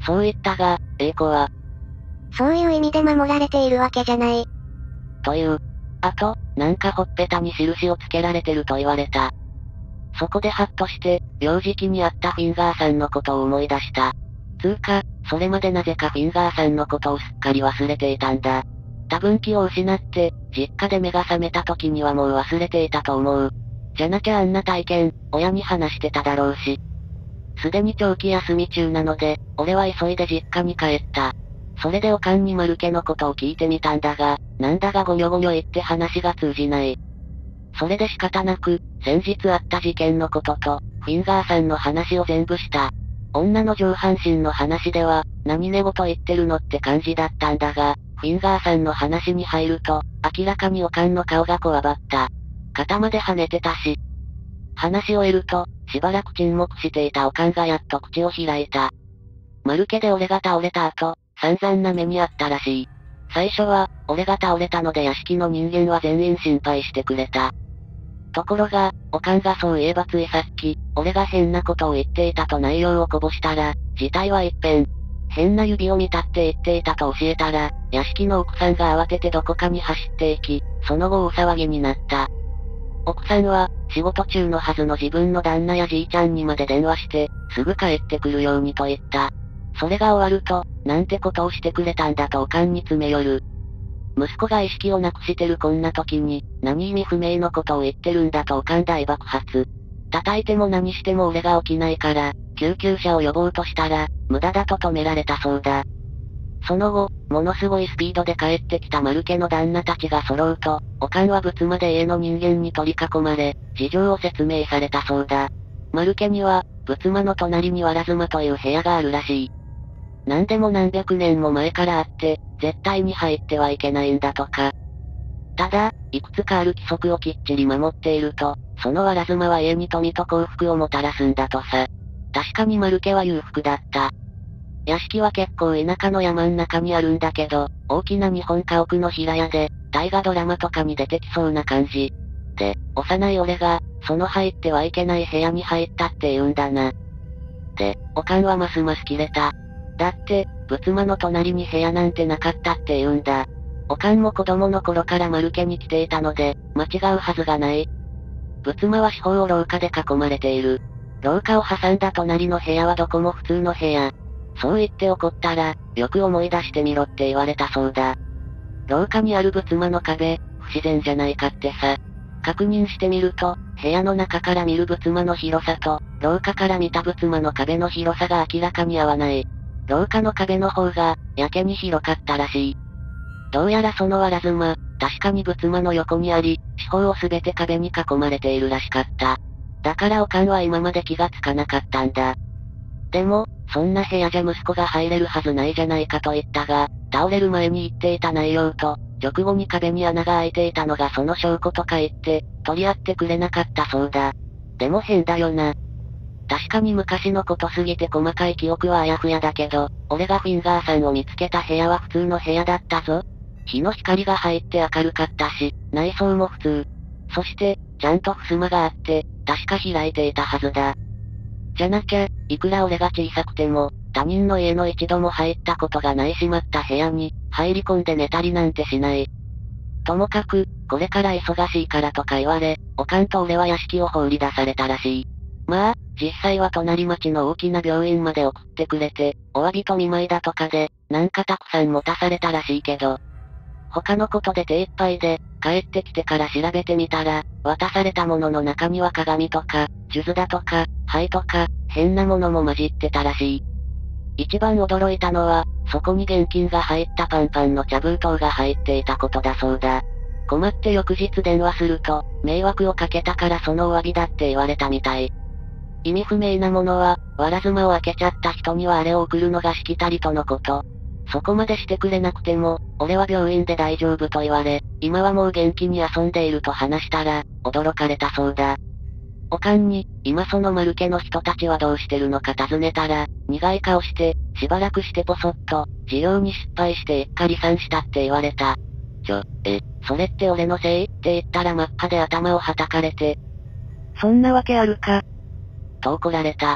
そう言ったが、A子は、 そういう意味で守られているわけじゃない。 という。あと、なんかほっぺたに印をつけられてると言われた。そこでハッとして、幼児期にあったフィンガーさんのことを思い出した。つうか、それまでなぜかフィンガーさんのことをすっかり忘れていたんだ。多分気を失って、実家で目が覚めた時にはもう忘れていたと思う。じゃなきゃあんな体験、親に話してただろうし。すでに長期休み中なので、俺は急いで実家に帰った。それでおかんにマルケのことを聞いてみたんだが、なんだかゴニョゴニョ言って話が通じない。それで仕方なく、先日あった事件のことと、フィンガーさんの話を全部した。女の上半身の話では、何寝言言ってるのって感じだったんだが、フィンガーさんの話に入ると、明らかにおかんの顔がこわばった。肩まで跳ねてたし。話を得ると、しばらく沈黙していたおかんがやっと口を開いた。マルケで俺が倒れた後、散々な目にあったらしい。最初は、俺が倒れたので屋敷の人間は全員心配してくれた。ところが、おかんがそういえばついさっき、俺が変なことを言っていたと内容をこぼしたら、事態は一変。変な指を見たって言っていたと教えたら、屋敷の奥さんが慌ててどこかに走っていき、その後大騒ぎになった。奥さんは、仕事中のはずの自分の旦那やじいちゃんにまで電話して、すぐ帰ってくるようにと言った。それが終わると、なんてことをしてくれたんだとおかんに詰め寄る。息子が意識をなくしてるこんな時に、何意味不明のことを言ってるんだとおかん大爆発。叩いても何しても俺が起きないから、救急車を呼ぼうとしたら、無駄だと止められたそうだ。その後、ものすごいスピードで帰ってきたマルケの旦那たちが揃うと、おかんは仏間で家の人間に取り囲まれ、事情を説明されたそうだ。マルケには、仏間の隣にわらず間という部屋があるらしい。何でも何百年も前からあって、絶対に入ってはいけないんだとか。ただ、いくつかある規則をきっちり守っていると、そのわらず間は家に富と幸福をもたらすんだとさ。確かにマルケは裕福だった。屋敷は結構田舎の山ん中にあるんだけど、大きな日本家屋の平屋で、大河ドラマとかに出てきそうな感じ。で、幼い俺が、その入ってはいけない部屋に入ったって言うんだな。で、おかんはますますキレた。だって、仏間の隣に部屋なんてなかったって言うんだ。おかんも子供の頃からマルケに来ていたので、間違うはずがない。仏間は四方を廊下で囲まれている。廊下を挟んだ隣の部屋はどこも普通の部屋。そう言って怒ったら、よく思い出してみろって言われたそうだ。廊下にある仏間の壁、不自然じゃないかってさ。確認してみると、部屋の中から見る仏間の広さと、廊下から見た仏間の壁の広さが明らかに合わない。廊下の壁の方が、やけに広かったらしい。どうやらそのわらず間、確かに仏間の横にあり、四方をすべて壁に囲まれているらしかった。だからおかんは今まで気がつかなかったんだ。でも、そんな部屋じゃ息子が入れるはずないじゃないかと言ったが、倒れる前に言っていた内容と、直後に壁に穴が開いていたのがその証拠とか言って、取り合ってくれなかったそうだ。でも変だよな。確かに昔のことすぎて細かい記憶はあやふやだけど、俺がフィンガーさんを見つけた部屋は普通の部屋だったぞ。日の光が入って明るかったし、内装も普通。そして、ちゃんと襖があって、確か開いていたはずだ。じゃなきゃ、いくら俺が小さくても、他人の家の一度も入ったことがないしまった部屋に、入り込んで寝たりなんてしない。ともかく、これから忙しいからとか言われ、おかんと俺は屋敷を放り出されたらしい。まあ、実際は隣町の大きな病院まで送ってくれて、お詫びと見舞いだとかで、なんかたくさん持たされたらしいけど、他のことで手一杯で、帰ってきてから調べてみたら、渡されたものの中には鏡とか、数珠だとか、灰とか、変なものも混じってたらしい。一番驚いたのは、そこに現金が入ったパンパンの茶封筒が入っていたことだそうだ。困って翌日電話すると、迷惑をかけたからそのお詫びだって言われたみたい。意味不明なものは、わらず間を開けちゃった人にはあれを送るのがしきたりとのこと。そこまでしてくれなくても、俺は病院で大丈夫と言われ、今はもう元気に遊んでいると話したら、驚かれたそうだ。おかんに、今その丸家の人たちはどうしてるのか尋ねたら、苦い顔して、しばらくしてポソッと、事業に失敗して一家離散したって言われた。ちょ、え、それって俺のせいって言ったら真っ赤で頭をはたかれて、 そんなわけあるか。 と怒られた。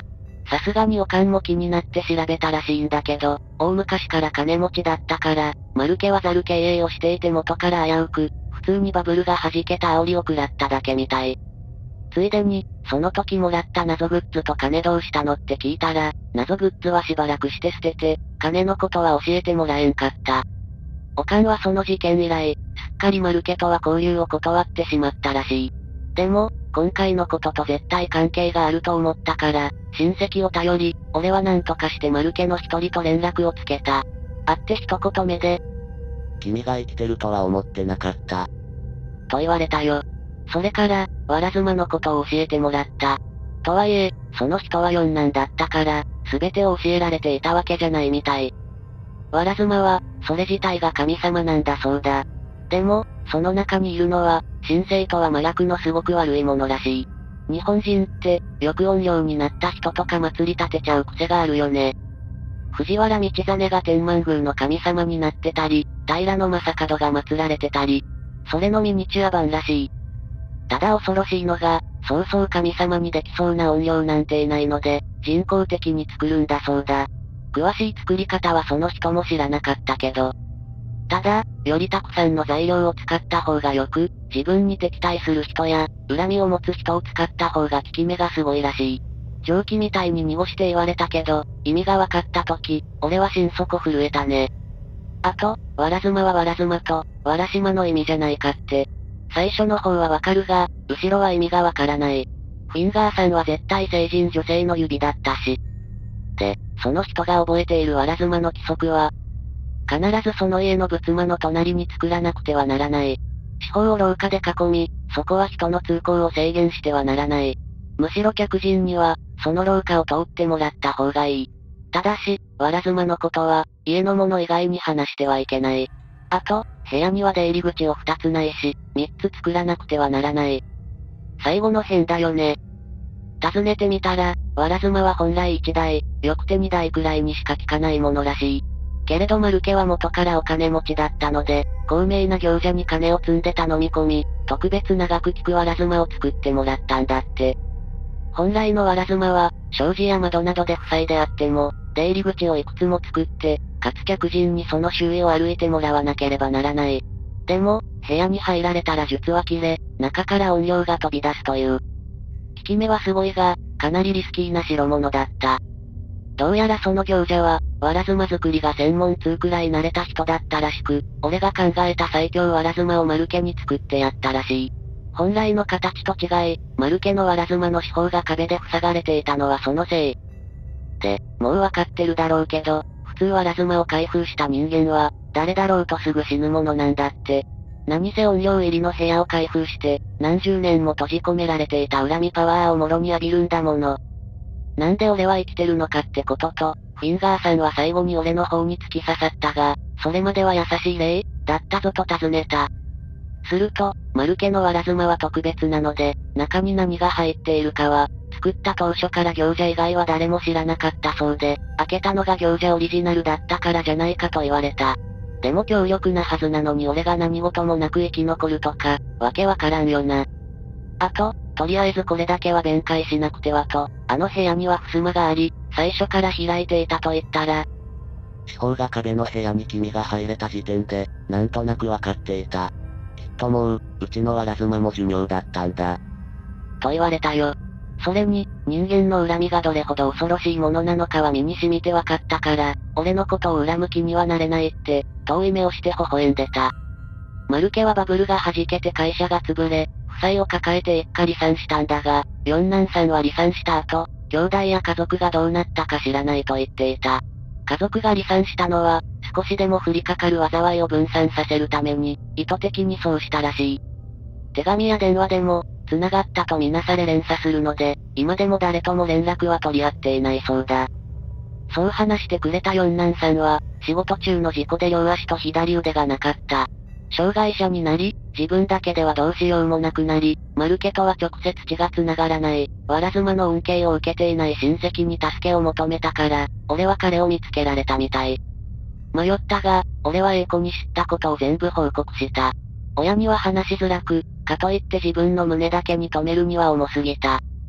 さすがにおかんも気になって調べたらしいんだけど、大昔から金持ちだったから、マルケはザル経営をしていて元から危うく、普通にバブルが弾けた煽りを食らっただけみたい。ついでに、その時もらった謎グッズと金どうしたのって聞いたら、謎グッズはしばらくして捨てて、金のことは教えてもらえんかった。おかんはその事件以来、すっかりマルケとは交流を断ってしまったらしい。でも、今回のことと絶対関係があると思ったから、親戚を頼り、俺は何とかしてマルケの一人と連絡をつけた。会って一言目で、 君が生きてるとは思ってなかった。 と言われたよ。それから、わら妻のことを教えてもらった。とはいえ、その人は四男だったから、すべてを教えられていたわけじゃないみたい。わら妻は、それ自体が神様なんだそうだ。でも、その中にいるのは、神聖とは真逆のすごく悪いものらしい。日本人って、よく怨霊になった人とか祭り立てちゃう癖があるよね。藤原道真が天満宮の神様になってたり、平将門が祀られてたり、それのミニチュア版らしい。ただ恐ろしいのが、そうそう神様にできそうな怨霊なんていないので、人工的に作るんだそうだ。詳しい作り方はその人も知らなかったけど。ただ、よりたくさんの材料を使った方がよく、自分に敵対する人や、恨みを持つ人を使った方が効き目がすごいらしい。蒸気みたいに濁して言われたけど、意味が分かった時、俺は心底震えたね。あと、わら妻はわら妻と、わらしまの意味じゃないかって。最初の方はわかるが、後ろは意味がわからない。フィンガーさんは絶対成人女性の指だったし。で、その人が覚えているわら妻の規則は、必ずその家の仏間の隣に作らなくてはならない。四方を廊下で囲み、そこは人の通行を制限してはならない。むしろ客人には、その廊下を通ってもらった方がいい。ただし、わら妻のことは、家のもの以外に話してはいけない。あと、部屋には出入り口を二つないし、三つ作らなくてはならない。最後の変だよね。尋ねてみたら、わら妻は本来一台、よくて二台くらいにしか効かないものらしい。けれどマルケは元からお金持ちだったので、高名な業者に金を積んで頼み込み、特別長く効くわら妻を作ってもらったんだって。本来のわら妻は、障子や窓などで塞いであっても、出入り口をいくつも作って、かつ客人にその周囲を歩いてもらわなければならない。でも、部屋に入られたら術は切れ、中から怨霊が飛び出すという。効き目はすごいが、かなりリスキーな代物だった。どうやらその業者は、わら妻作りが専門通くらい慣れた人だったらしく、俺が考えた最強わら妻をマルケに作ってやったらしい。本来の形と違い、マルケのわら妻の四方が壁で塞がれていたのはそのせい。で、もうわかってるだろうけど、普通わら妻を開封した人間は、誰だろうとすぐ死ぬものなんだって。何せ怨霊入りの部屋を開封して、何十年も閉じ込められていた恨みパワーをもろに浴びるんだもの。なんで俺は生きてるのかってことと、フィンガーさんは最後に俺の方に突き刺さったが、それまでは優しい霊だったぞと尋ねた。すると、マルケのわら妻は特別なので、中に何が入っているかは、作った当初から業者以外は誰も知らなかったそうで、開けたのが業者オリジナルだったからじゃないかと言われた。でも強力なはずなのに俺が何事もなく生き残るとか、わけわからんよな。あと、とりあえずこれだけは弁解しなくてはと、あの部屋には襖があり、最初から開いていたと言ったら、 四方が壁の部屋に君が入れた時点で、なんとなくわかっていた。きっともう、うちのわら妻も寿命だったんだ。 と言われたよ。それに、人間の恨みがどれほど恐ろしいものなのかは身に染みてわかったから、俺のことを恨む気にはなれないって、遠い目をして微笑んでた。マルケはバブルが弾けて会社が潰れ、負債を抱えて一家離散したんだが、四男さんは離散した後、兄弟や家族がどうなったか知らないと言っていた。家族が離散したのは、少しでも降りかかる災いを分散させるために、意図的にそうしたらしい。手紙や電話でも、繋がったとみなされ連鎖するので、今でも誰とも連絡は取り合っていないそうだ。そう話してくれた四男さんは、仕事中の事故で両足と左腕がなかった。障害者になり、自分だけではどうしようもなくなり、マルケとは直接血が繋がらない、わら妻の恩恵を受けていない親戚に助けを求めたから、俺は彼を見つけられたみたい。迷ったが、俺は英子に知ったことを全部報告した。親には話しづらく、かといって自分の胸だけに留めるには重すぎた。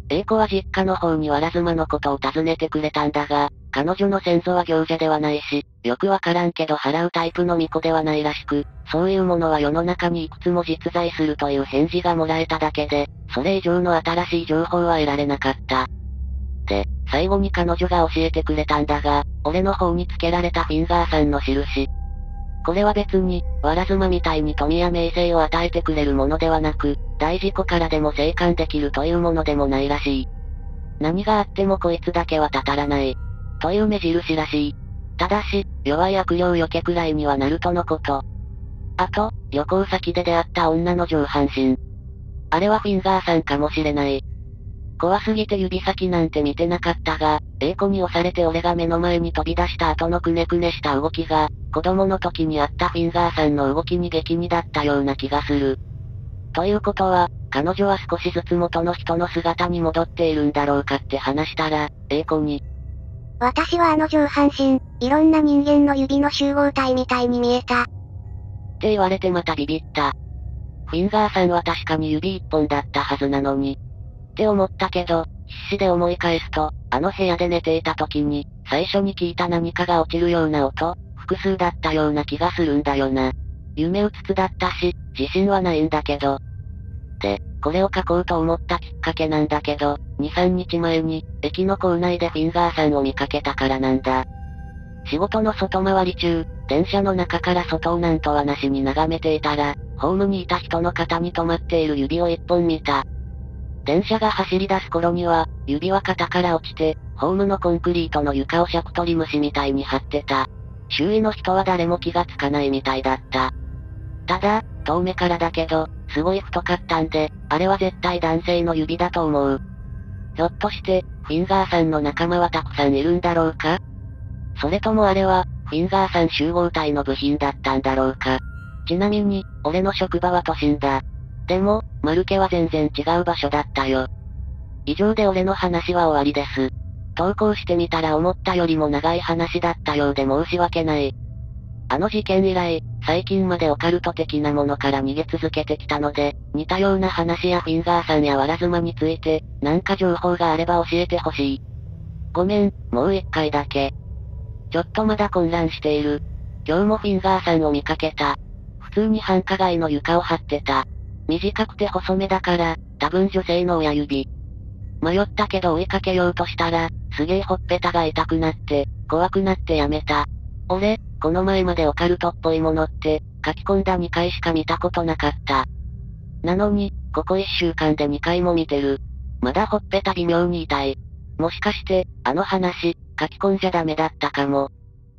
A 子は実家の方にわらずまのことを尋ねてくれたんだが、彼女の先祖は行者ではないし、よくわからんけど払うタイプの巫女ではないらしく、そういうものは世の中にいくつも実在するという返事がもらえただけで、それ以上の新しい情報は得られなかった。で、最後に彼女が教えてくれたんだが、俺の方につけられたフィンガーさんの印。これは別に、わらずまみたいに富や名声を与えてくれるものではなく、大事故からでも生還できるというものでもないらしい。何があってもこいつだけはたたらない。という目印らしい。ただし、弱い悪霊よけくらいにはなるとのこと。あと、旅行先で出会った女の上半身。あれはフィンガーさんかもしれない。怖すぎて指先なんて見てなかったが、A 子に押されて俺が目の前に飛び出した後のくねくねした動きが、子供の時にあったフィンガーさんの動きに激似だったような気がする。ということは、彼女は少しずつ元の人の姿に戻っているんだろうかって話したら、A 子に。 私はあの上半身、いろんな人間の指の集合体みたいに見えた。 って言われてまたビビった。フィンガーさんは確かに指一本だったはずなのに。って思ったけど、必死で思い返すと、あの部屋で寝ていた時に、最初に聞いた何かが落ちるような音、複数だったような気がするんだよな。夢うつつだったし、自信はないんだけど。で、これを書こうと思ったきっかけなんだけど、に、さんにちまえに、駅の構内でフィンガーさんを見かけたからなんだ。仕事の外回り中、電車の中から外をなんとはなしに眺めていたら、ホームにいた人の肩に止まっている指を一本見た。電車が走り出す頃には、指は肩から落ちて、ホームのコンクリートの床をシャクトリムシみたいに張ってた。周囲の人は誰も気がつかないみたいだった。ただ、遠目からだけど、すごい太かったんで、あれは絶対男性の指だと思う。ひょっとして、フィンガーさんの仲間はたくさんいるんだろうか？それともあれは、フィンガーさん集合体の部品だったんだろうか？ちなみに、俺の職場は都心だ。でも、マルケは全然違う場所だったよ。以上で俺の話は終わりです。投稿してみたら思ったよりも長い話だったようで申し訳ない。あの事件以来、最近までオカルト的なものから逃げ続けてきたので、似たような話やフィンガーさんやわらずまについて、なんか情報があれば教えてほしい。ごめん、もう一回だけ。ちょっとまだ混乱している。今日もフィンガーさんを見かけた。普通に繁華街の床を張ってた。短くて細めだから、多分女性の親指。迷ったけど追いかけようとしたら、すげえほっぺたが痛くなって、怖くなってやめた。俺、この前までオカルトっぽいものって、書き込んだにかいしか見たことなかった。なのに、ここいっしゅうかんでにかいも見てる。まだほっぺた微妙に痛い。もしかして、あの話、書き込んじゃダメだったかも。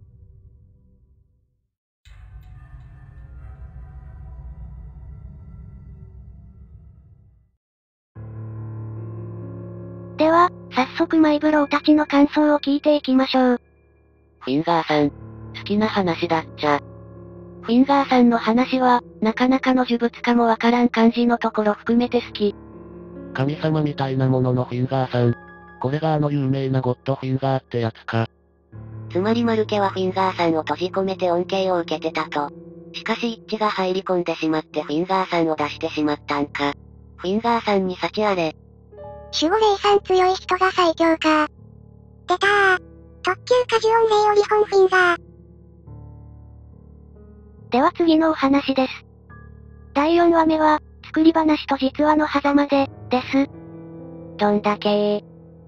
では、早速マイブローたちの感想を聞いていきましょう。 フィンガーさん、好きな話だっちゃ。 フィンガーさんの話は、なかなかの呪物かもわからん感じのところ含めて好き。 神様みたいなもののフィンガーさん。これがあの有名なゴッドフィンガーってやつか。 つまりマルケはフィンガーさんを閉じ込めて恩恵を受けてたと。しかし一致が入り込んでしまってフィンガーさんを出してしまったんか。フィンガーさんに幸あれ。 守護霊さん強い人が最強か。出たー。特級カジオン霊オリホンフィンガー。 では次のお話です。だいよんわめは、作り話と実話の狭間で、です。どんだけー。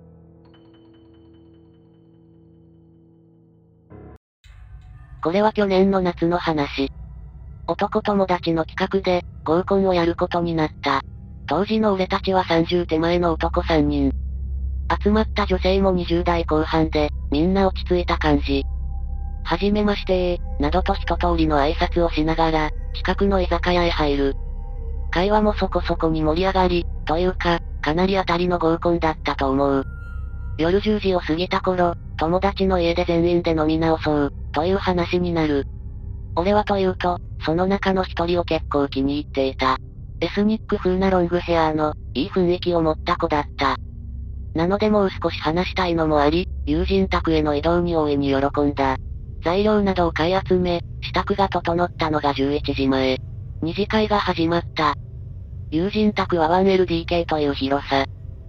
これは去年の夏の話。男友達の企画で、合コンをやることになった。当時の俺たちはさんじゅう手前の男さんにん。集まった女性もにじゅう代後半で、みんな落ち着いた感じ。はじめましてー、などと一通りの挨拶をしながら、近くの居酒屋へ入る。会話もそこそこに盛り上がり、というか、かなり当たりの合コンだったと思う。夜じゅうじを過ぎた頃、友達の家で全員で飲み直そう、という話になる。俺はというと、その中の一人を結構気に入っていた。エスニック風なロングヘアの、いい雰囲気を持った子だった。なのでもう少し話したいのもあり、友人宅への移動に大いに喜んだ。材料などを買い集め、支度が整ったのがじゅういちじまえ。二次会が始まった。友人宅は ワンエルディーケー という広さ。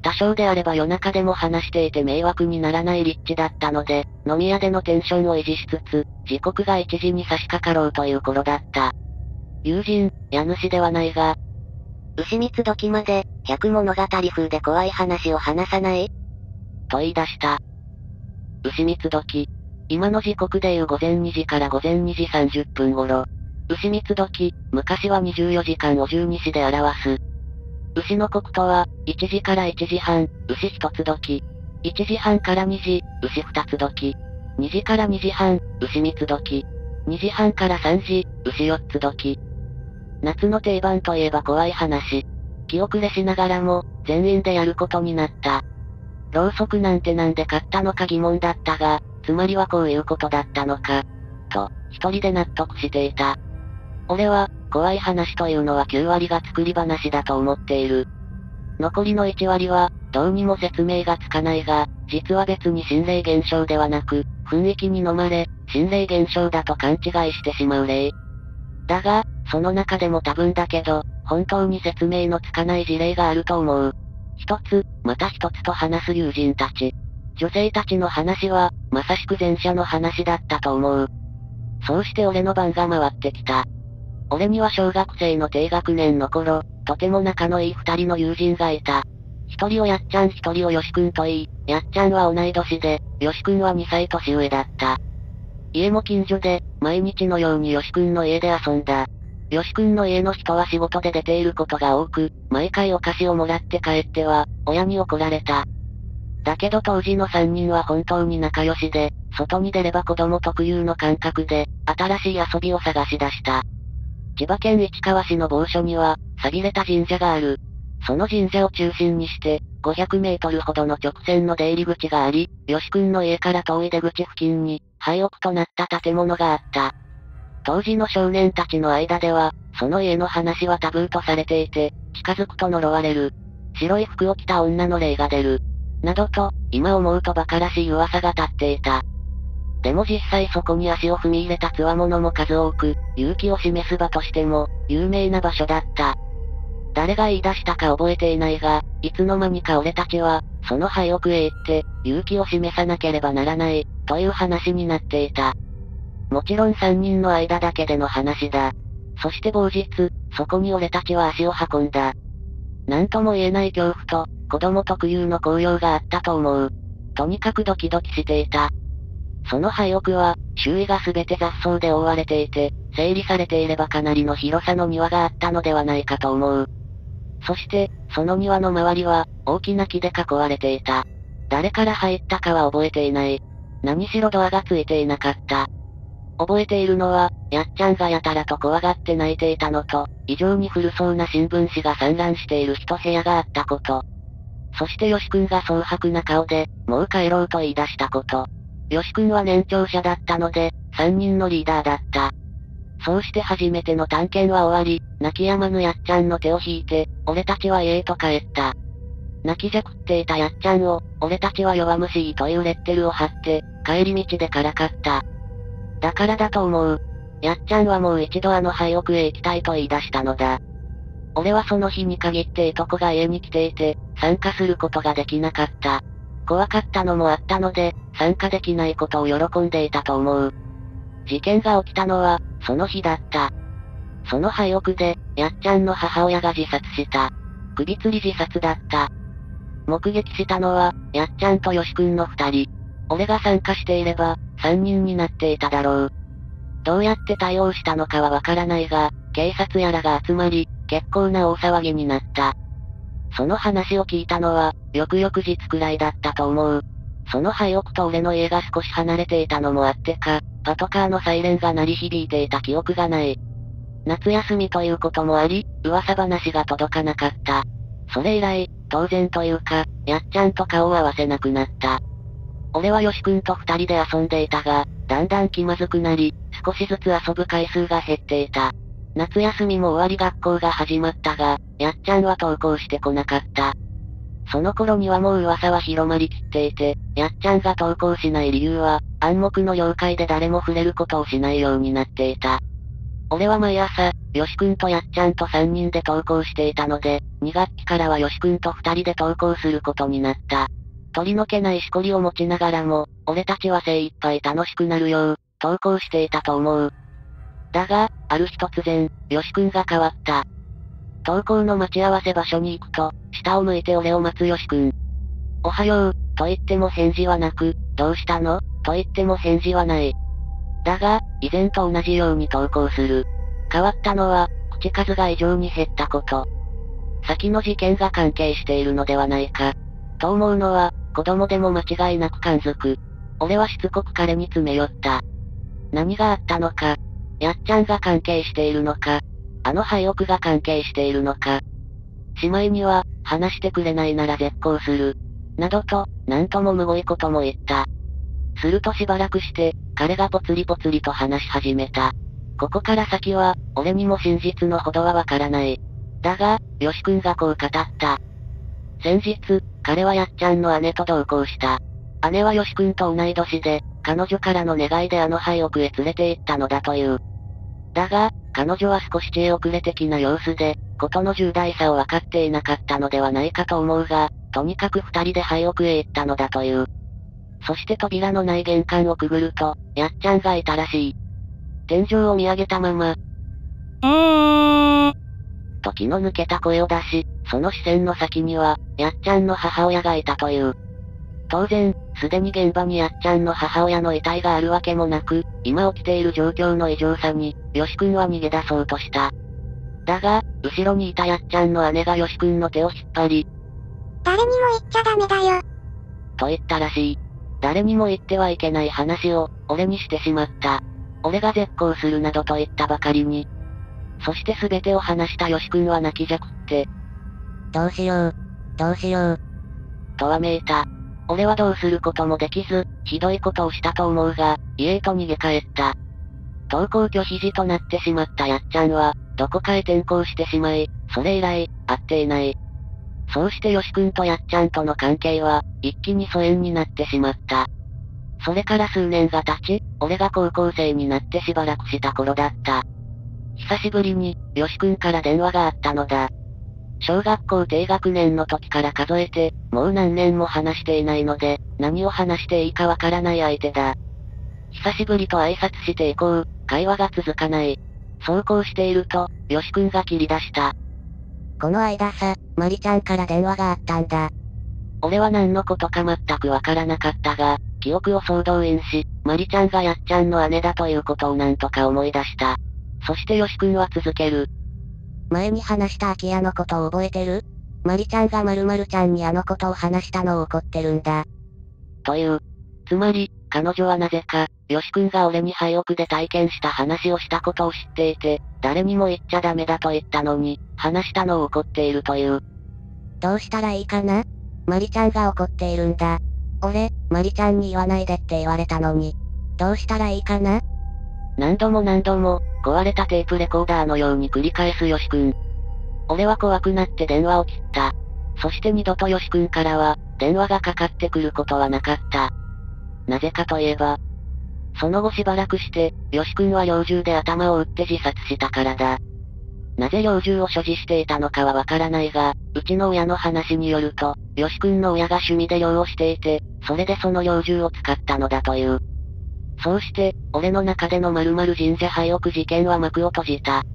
多少であれば夜中でも話していて迷惑にならない立地だったので、飲み屋でのテンションを維持しつつ、時刻がいちじに差し掛かろうという頃だった。友人、家主ではないが、 牛蜜時まで、百物語風で怖い話を話さないと言い出した。牛蜜時。今の時刻でいう午前にじから午前にじさんじゅっぷん頃。牛蜜時、昔はにじゅうよじかんをじゅうにしで表す。牛の刻とは、いちじからいちじはん、牛一つ時。いちじはんからにじ、牛二つ時。にじからにじはん、牛三つ時。にじはんからさんじ、牛四つ時。夏の定番といえば怖い話。気遅れしながらも、全員でやることになった。ろうそくなんてなんで買ったのか疑問だったが、つまりはこういうことだったのか。と、一人で納得していた。俺は、怖い話というのはきゅうわりが作り話だと思っている。残りのいちわりは、どうにも説明がつかないが、実は別に心霊現象ではなく、雰囲気に飲まれ、心霊現象だと勘違いしてしまう例。だが、その中でも多分だけど、本当に説明のつかない事例があると思う。一つ、また一つと話す友人たち。女性たちの話は、まさしく前者の話だったと思う。そうして俺の番が回ってきた。俺には小学生の低学年の頃、とても仲のいい二人の友人がいた。一人をやっちゃん一人をよしくんと言い、やっちゃんは同い年で、よしくんはにさい年上だった。家も近所で、毎日のようによしくんの家で遊んだ。よしくんの家の人は仕事で出ていることが多く、毎回お菓子をもらって帰っては、親に怒られた。だけど当時のさんにんは本当に仲良しで、外に出れば子供特有の感覚で、新しい遊びを探し出した。千葉県市川市の某所には、寂れた神社がある。その神社を中心にして、ごひゃくメートルほどの直線の出入り口があり、よしくんの家から遠い出口付近に、廃屋となった建物があった。当時の少年たちの間では、その家の話はタブーとされていて、近づくと呪われる。白い服を着た女の霊が出る。などと、今思うと馬鹿らしい噂が立っていた。でも実際そこに足を踏み入れた強者も数多く、勇気を示す場としても、有名な場所だった。誰が言い出したか覚えていないが、いつの間にか俺たちは、その廃屋へ行って、勇気を示さなければならない、という話になっていた。もちろんさんにんの間だけでの話だ。そして某日、そこに俺たちは足を運んだ。なんとも言えない恐怖と、子供特有の高揚があったと思う。とにかくドキドキしていた。その廃屋は、周囲がすべて雑草で覆われていて、整理されていればかなりの広さの庭があったのではないかと思う。そして、その庭の周りは、大きな木で囲われていた。誰から入ったかは覚えていない。何しろドアがついていなかった。覚えているのは、やっちゃんがやたらと怖がって泣いていたのと、異常に古そうな新聞紙が散乱している一部屋があったこと。そしてよしくんが蒼白な顔で、もう帰ろうと言い出したこと。よしくんは年長者だったので、三人のリーダーだった。そうして初めての探検は終わり、泣き止まぬやっちゃんの手を引いて、俺たちは家へと帰った。泣きじゃくっていたやっちゃんを、俺たちは弱虫いというレッテルを貼って、帰り道でからかった。だからだと思う。やっちゃんはもう一度あの廃屋へ行きたいと言い出したのだ。俺はその日に限っていとこが家に来ていて、参加することができなかった。怖かったのもあったので、参加できないことを喜んでいたと思う。事件が起きたのは、その日だった。その廃屋で、やっちゃんの母親が自殺した。首吊り自殺だった。目撃したのは、やっちゃんとよしくんの二人。俺が参加していれば、三人になっていただろう。どうやって対応したのかはわからないが、警察やらが集まり、結構な大騒ぎになった。その話を聞いたのは、翌々日くらいだったと思う。その廃屋と俺の家が少し離れていたのもあってか、パトカーのサイレンが鳴り響いていた記憶がない。夏休みということもあり、噂話が届かなかった。それ以来、当然というか、やっちゃんと顔を合わせなくなった。俺はよしくんと二人で遊んでいたが、だんだん気まずくなり、少しずつ遊ぶ回数が減っていた。夏休みも終わり学校が始まったが、やっちゃんは登校してこなかった。その頃にはもう噂は広まりきっていて、やっちゃんが登校しない理由は、暗黙の了解で誰も触れることをしないようになっていた。 俺は毎朝、よしくんとやっちゃんとさんにんで登校していたので、に学期からはよしくんとふたりで登校することになった。取り除けないしこりを持ちながらも、俺たちは精一杯楽しくなるよう、登校していたと思う。だが、ある日突然、よしくんが変わった。登校の待ち合わせ場所に行くと、下を向いて俺を待つよしくん。おはよう、と言っても返事はなく、どうしたのと言っても返事はない。だが、以前と同じように登校する。変わったのは、口数が異常に減ったこと。先の事件が関係しているのではないか。と思うのは、子供でも間違いなく感づく。俺はしつこく彼に詰め寄った。何があったのか。やっちゃんが関係しているのか。あの廃屋が関係しているのか。しまいには、話してくれないなら絶交する。などと、なんともむごいことも言った。するとしばらくして、彼がぽつりぽつりと話し始めた。ここから先は、俺にも真実のほどはわからない。だが、よしくんがこう語った。先日、彼はやっちゃんの姉と同行した。姉はよしくんと同い年で、彼女からの願いであの廃屋へ連れて行ったのだという。だが、彼女は少し知恵遅れ的な様子で、事の重大さを分かっていなかったのではないかと思うが、とにかく二人で廃屋へ行ったのだという。そして扉のない玄関をくぐると、やっちゃんがいたらしい。天井を見上げたまま、うーんと気の抜けた声を出し、その視線の先には、やっちゃんの母親がいたという。当然、すでに現場にやっちゃんの母親の遺体があるわけもなく、今起きている状況の異常さに、よしくんは逃げ出そうとした。だが、後ろにいたやっちゃんの姉がよしくんの手を引っ張り、 誰にも言っちゃダメだよ。 と言ったらしい。誰にも言ってはいけない話を、俺にしてしまった。俺が絶交するなどと言ったばかりに。そして全てを話したよしくんは泣きじゃくって、 どうしよう。どうしよう。 とわめいた。俺はどうすることもできず、ひどいことをしたと思うが、家へと逃げ帰った。登校拒否時となってしまったやっちゃんは、どこかへ転校してしまい、それ以来、会っていない。そうしてよしくんとやっちゃんとの関係は、一気に疎遠になってしまった。それから数年が経ち、俺が高校生になってしばらくした頃だった。久しぶりに、よしくんから電話があったのだ。小学校低学年の時から数えて、もう何年も話していないので、何を話していいかわからない相手だ。久しぶりと挨拶していこう、会話が続かない。そうこうしていると、よしくんが切り出した。 この間さ、まりちゃんから電話があったんだ。 俺は何のことか全くわからなかったが、記憶を総動員し、まりちゃんがやっちゃんの姉だということをなんとか思い出した。そしてよしくんは続ける。 前に話した空き家のことを覚えてる？まりちゃんが〇〇ちゃんにあのことを話したのを怒ってるんだ。 という。つまり、彼女はなぜか、よしくんが俺に廃屋で体験した話をしたことを知っていて、誰にも言っちゃダメだと言ったのに、話したのを怒っているという。 どうしたらいいかな？まりちゃんが怒っているんだ。俺、まりちゃんに言わないでって言われたのに。どうしたらいいかな？ 何度も何度も、壊れたテープレコーダーのように繰り返すよしくん。俺は怖くなって電話を切った。そして二度とよしくんからは、電話がかかってくることはなかった。なぜかといえば、その後しばらくして、よしくんは猟銃で頭を撃って自殺したからだ。なぜ猟銃を所持していたのかはわからないが、うちの親の話によると、よしくんの親が趣味で猟をしていて、それでその猟銃を使ったのだという。そうして、俺の中での〇〇神社廃屋事件は幕を閉じた。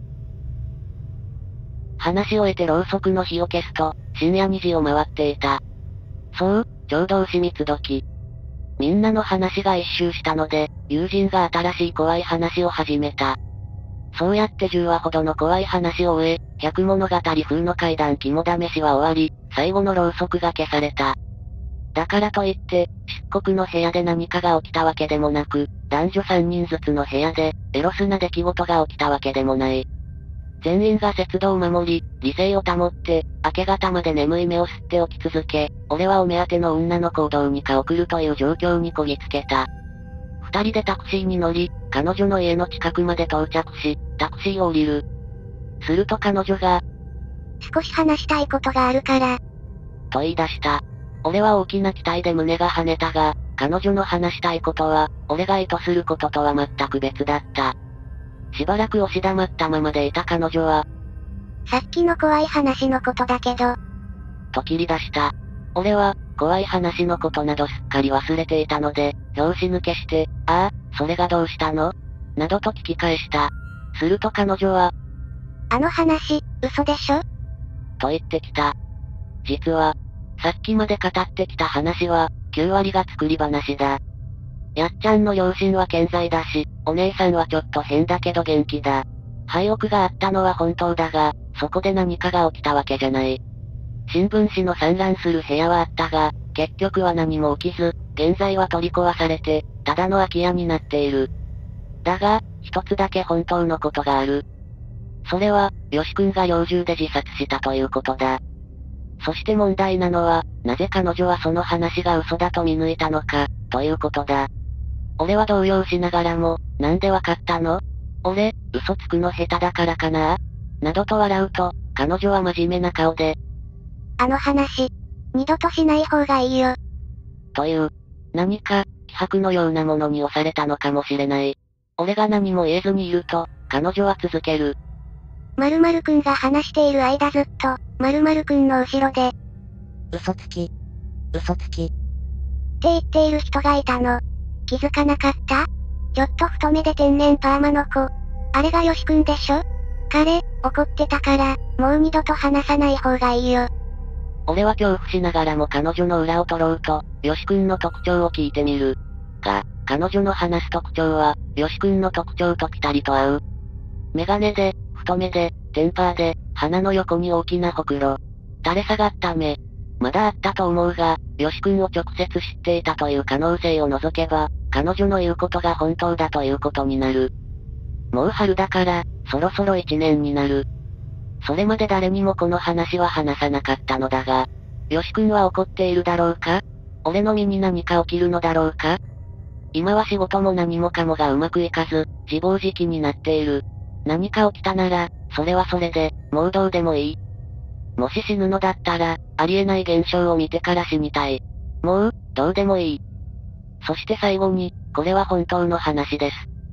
話し終えてろうそくの火を消すと、深夜にじを回っていた。そう、ちょうど牛蜜時。みんなの話が一周したので、友人が新しい怖い話を始めた。そうやってじゅうわほどの怖い話を終え、百物語風の怪談肝試しは終わり、最後のろうそくが消された。だからといって、漆黒の部屋で何かが起きたわけでもなく、男女さんにんずつの部屋で、エロスな出来事が起きたわけでもない。全員が節度を守り、理性を保って、明け方まで眠い目を吸っておき続け、俺はお目当ての女の行動にか送るという状況にこぎつけた。二人でタクシーに乗り、彼女の家の近くまで到着し、タクシーを降りる。すると彼女が、 少し話したいことがあるから、 と言い出した。俺は大きな期待で胸が跳ねたが、彼女の話したいことは、俺が意図することとは全く別だった。 しばらく押し黙ったままでいた彼女は、 さっきの怖い話のことだけど、 と切り出した。俺は、怖い話のことなどすっかり忘れていたので、拍子抜けして、ああ、それがどうしたのなどと聞き返した。すると彼女は、 あの話、嘘でしょと言ってきた。実は、さっきまで語ってきた話は、きゅうわりが作り話だ。やっちゃんの両親は健在だし、お姉さんはちょっと変だけど元気だ。廃屋があったのは本当だが、そこで何かが起きたわけじゃない。新聞紙の散乱する部屋はあったが、結局は何も起きず、現在は取り壊されて、ただの空き家になっている。だが、一つだけ本当のことがある。それは、よし君が猟銃で自殺したということだ。そして問題なのは、なぜ彼女はその話が嘘だと見抜いたのか、ということだ。俺は動揺しながらも、なんでわかったの？俺、嘘つくの下手だからかな？などと笑うと、彼女は真面目な顔で、 あの話、二度としない方がいいよ。 という、何か、気迫のようなものに押されたのかもしれない。俺が何も言えずにいると、彼女は続ける。 〇〇くんが話している間ずっと、〇〇くんの後ろで、 嘘つき。嘘つき。 って言っている人がいたの。気づかなかった？ちょっと太めで天然パーマの子。あれがよしくんでしょ？彼、怒ってたから、もう二度と話さない方がいいよ。 俺は恐怖しながらも彼女の裏を取ろうと、よし君の特徴を聞いてみる。が、彼女の話す特徴は、よし君の特徴とぴたりと合う。メガネで、太めで、テンパーで、鼻の横に大きなほくろ。垂れ下がった目。まだあったと思うが、よし君を直接知っていたという可能性を除けば、彼女の言うことが本当だということになる。もう春だから、そろそろ一年になる。それまで誰にもこの話は話さなかったのだが、よし君は怒っているだろうか？俺の身に何か起きるのだろうか？今は仕事も何もかもがうまくいかず、自暴自棄になっている。何か起きたなら、それはそれで、もうどうでもいい。もし死ぬのだったら、ありえない現象を見てから死にたい。もう、どうでもいい。そして最後に、これは本当の話です。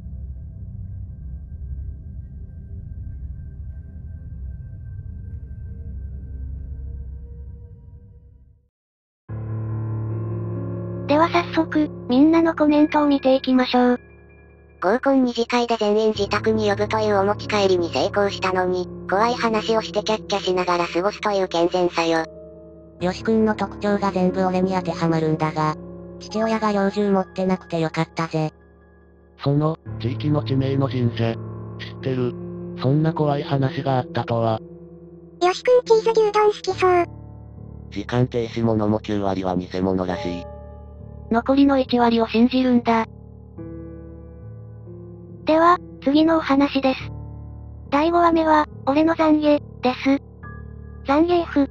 では早速、みんなのコメントを見ていきましょう。 合コン二次会で全員自宅に呼ぶというお持ち帰りに成功したのに、怖い話をしてキャッキャしながら過ごすという健全さよ。 よし君の特徴が全部俺に当てはまるんだが、父親が猟銃持ってなくてよかったぜ。 その、地域の地名の神社、知ってる？そんな怖い話があったとは。 よしくんチーズ牛丼好きそう。 時間停止ものもきゅうわりは偽物らしい。 残りのいちわりを信じるんだ。では、次のお話です。だいごわめは、俺の懺悔、です。懺悔譜。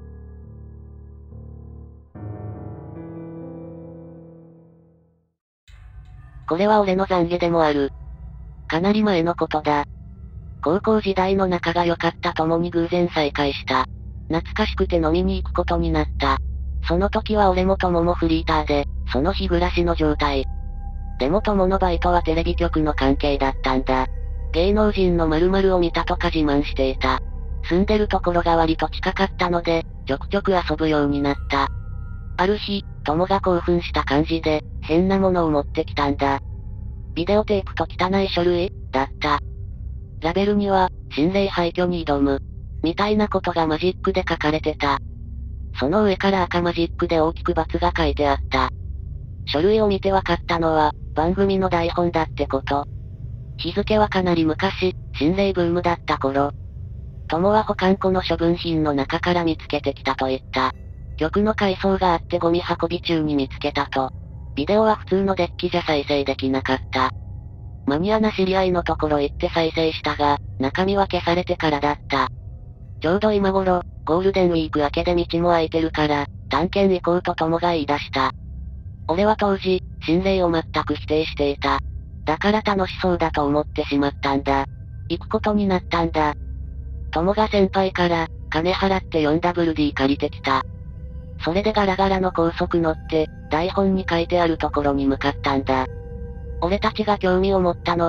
これは俺の懺悔でもある。かなり前のことだ。高校時代の仲が良かった友に偶然再会した。懐かしくて飲みに行くことになった。その時は俺も友もフリーターで、その日暮らしの状態。でも友のバイトはテレビ局の関係だったんだ。芸能人の〇〇を見たとか自慢していた。住んでるところが割と近かったので、ちょくちょく遊ぶようになった。ある日、友が興奮した感じで、変なものを持ってきたんだ。ビデオテープと汚い書類だった。ラベルには、心霊廃墟に挑む。みたいなことがマジックで書かれてた。その上から赤マジックで大きく×が書いてあった。書類を見て分かったのは、番組の台本だってこと。日付はかなり昔、心霊ブームだった頃。友は保管庫の処分品の中から見つけてきたと言った。局の改装があってゴミ運び中に見つけたと。ビデオは普通のデッキじゃ再生できなかった。マニアな知り合いのところ行って再生したが、中身は消されてからだった。ちょうど今頃、ゴールデンウィーク明けで道も空いてるから、探検行こうと友が言い出した。俺は当時、心霊を全く否定していた。だから楽しそうだと思ってしまったんだ。行くことになったんだ。友が先輩から、金払って フォーダブリューディー 借りてきた。それでガラガラの高速乗って、台本に書いてあるところに向かったんだ。俺たちが興味を持ったのは、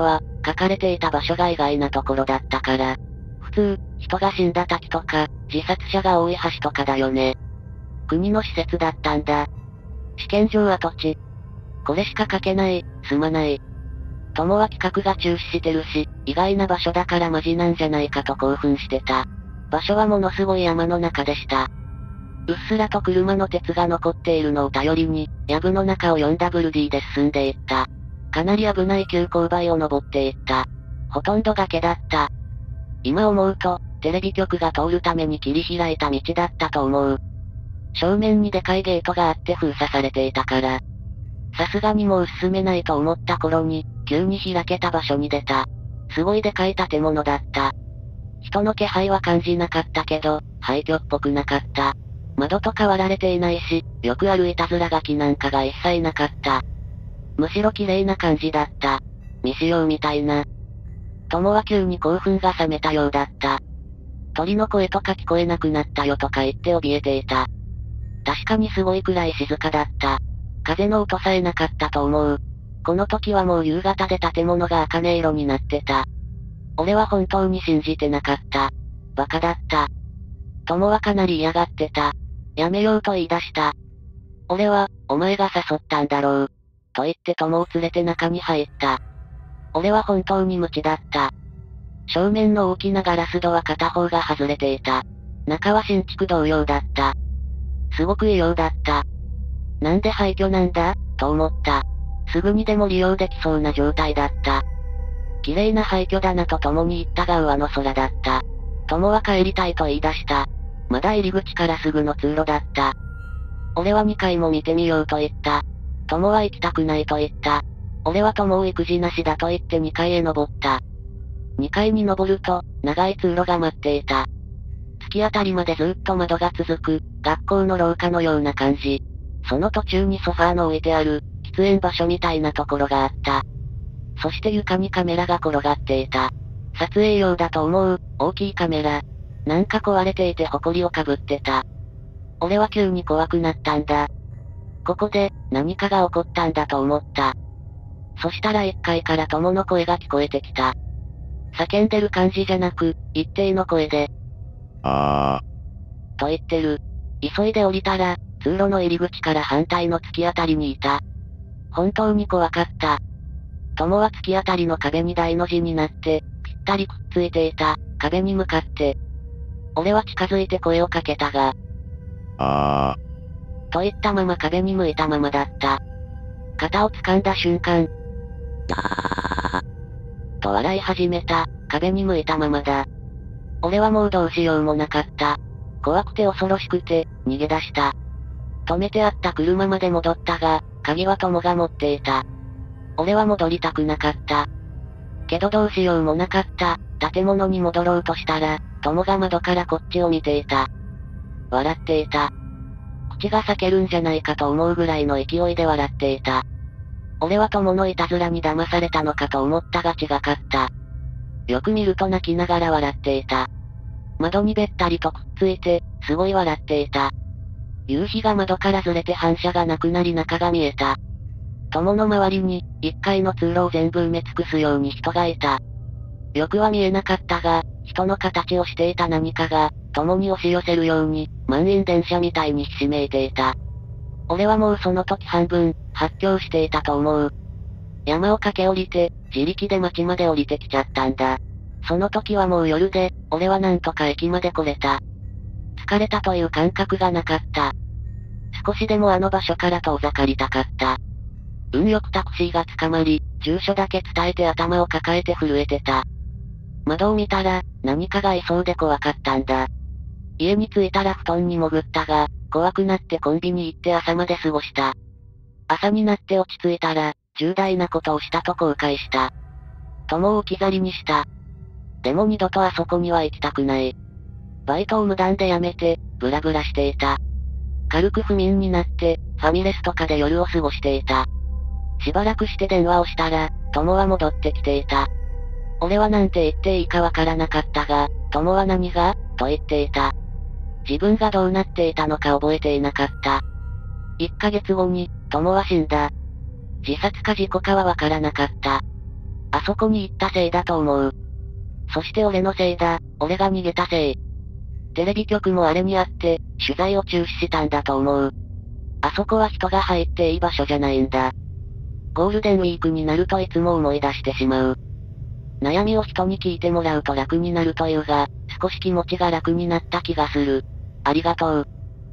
書かれていた場所が意外なところだったから。普通、人が死んだ滝とか、自殺者が多い橋とかだよね。国の施設だったんだ。試験場跡地。これしか書けない、すまない。友は企画が中止してるし、意外な場所だからマジなんじゃないかと興奮してた。場所はものすごい山の中でした。うっすらと車の鉄が残っているのを頼りに、藪の中を フォーダブリューディー で進んでいった。かなり危ない急勾配を登っていった。ほとんど崖だった。今思うと、テレビ局が通るために切り開いた道だったと思う。正面にでかいゲートがあって封鎖されていたから。さすがにもう進めないと思った頃に、急に開けた場所に出た。すごいでかい建物だった。人の気配は感じなかったけど、廃墟っぽくなかった。窓とか割られていないし、よくあるいたずら書きなんかが一切なかった。むしろ綺麗な感じだった。未使用みたいな。友は急に興奮が冷めたようだった。鳥の声とか聞こえなくなったよとか言って怯えていた。確かにすごいくらい静かだった。風の音さえなかったと思う。この時はもう夕方で建物が茜色になってた。俺は本当に信じてなかった。バカだった。友はかなり嫌がってた。やめようと言い出した。俺は、お前が誘ったんだろう。と言って友を連れて中に入った。俺は本当に無知だった。正面の大きなガラス戸は片方が外れていた。中は新築同様だった。すごく異様だった。なんで廃墟なんだと思った。すぐにでも利用できそうな状態だった。綺麗な廃墟だなと共に言ったが上の空だった。友は帰りたいと言い出した。まだ入り口からすぐの通路だった。俺はにかいも見てみようと言った。友は行きたくないと言った。俺は友を育児なしだと言ってにかいへ登った。にかいに登ると、長い通路が待っていた。突き当たりまでずっと窓が続く、学校の廊下のような感じ。その途中にソファーの置いてある、喫煙場所みたいなところがあった。そして床にカメラが転がっていた。撮影用だと思う、大きいカメラ。なんか壊れていて埃をかぶってた。俺は急に怖くなったんだ。ここで、何かが起こったんだと思った。そしたらいっかいから友の声が聞こえてきた。叫んでる感じじゃなく、一定の声で、 あー。と言ってる。急いで降りたら、通路の入り口から反対の突き当たりにいた。本当に怖かった。友は突き当たりの壁に大の字になって、ぴったりくっついていた、壁に向かって。俺は近づいて声をかけたが、 あー。と言ったまま壁に向いたままだった。肩を掴んだ瞬間、だー。と笑い始めた、壁に向いたままだ。俺はもうどうしようもなかった。怖くて恐ろしくて、逃げ出した。止めてあった車まで戻ったが、鍵は友が持っていた。俺は戻りたくなかった。けどどうしようもなかった。建物に戻ろうとしたら、友が窓からこっちを見ていた。笑っていた。口が裂けるんじゃないかと思うぐらいの勢いで笑っていた。俺は友のいたずらに騙されたのかと思ったが違かった。よく見ると泣きながら笑っていた。窓にべったりとくっついて、すごい笑っていた。夕日が窓からずれて反射がなくなり中が見えた。友の周りに、一階の通路を全部埋め尽くすように人がいた。よくは見えなかったが、人の形をしていた何かが、友に押し寄せるように、満員電車みたいにひしめいていた。俺はもうその時半分、発狂していたと思う。山を駆け下りて、自力で町まで降りてきちゃったんだ。その時はもう夜で、俺はなんとか駅まで来れた。疲れたという感覚がなかった。少しでもあの場所から遠ざかりたかった。運よくタクシーが捕まり、住所だけ伝えて頭を抱えて震えてた。窓を見たら、何かがいそうで怖かったんだ。家に着いたら布団に潜ったが、怖くなってコンビニ行って朝まで過ごした。朝になって落ち着いたら、重大なことをしたと後悔した。友を置き去りにした。でも二度とあそこには行きたくない。バイトを無断で辞めて、ブラブラしていた。軽く不眠になって、ファミレスとかで夜を過ごしていた。しばらくして電話をしたら、友は戻ってきていた。俺はなんて言っていいかわからなかったが、友は何がと言っていた。自分がどうなっていたのか覚えていなかった。いっかげつごに、友は死んだ。自殺か事故かはわからなかった。 あそこに行ったせいだと思う。そして俺のせいだ、俺が逃げたせい。テレビ局もあれにあって、取材を中止したんだと思う。あそこは人が入っていい場所じゃないんだ。ゴールデンウィークになるといつも思い出してしまう。悩みを人に聞いてもらうと楽になるというが、少し気持ちが楽になった気がする。ありがとう。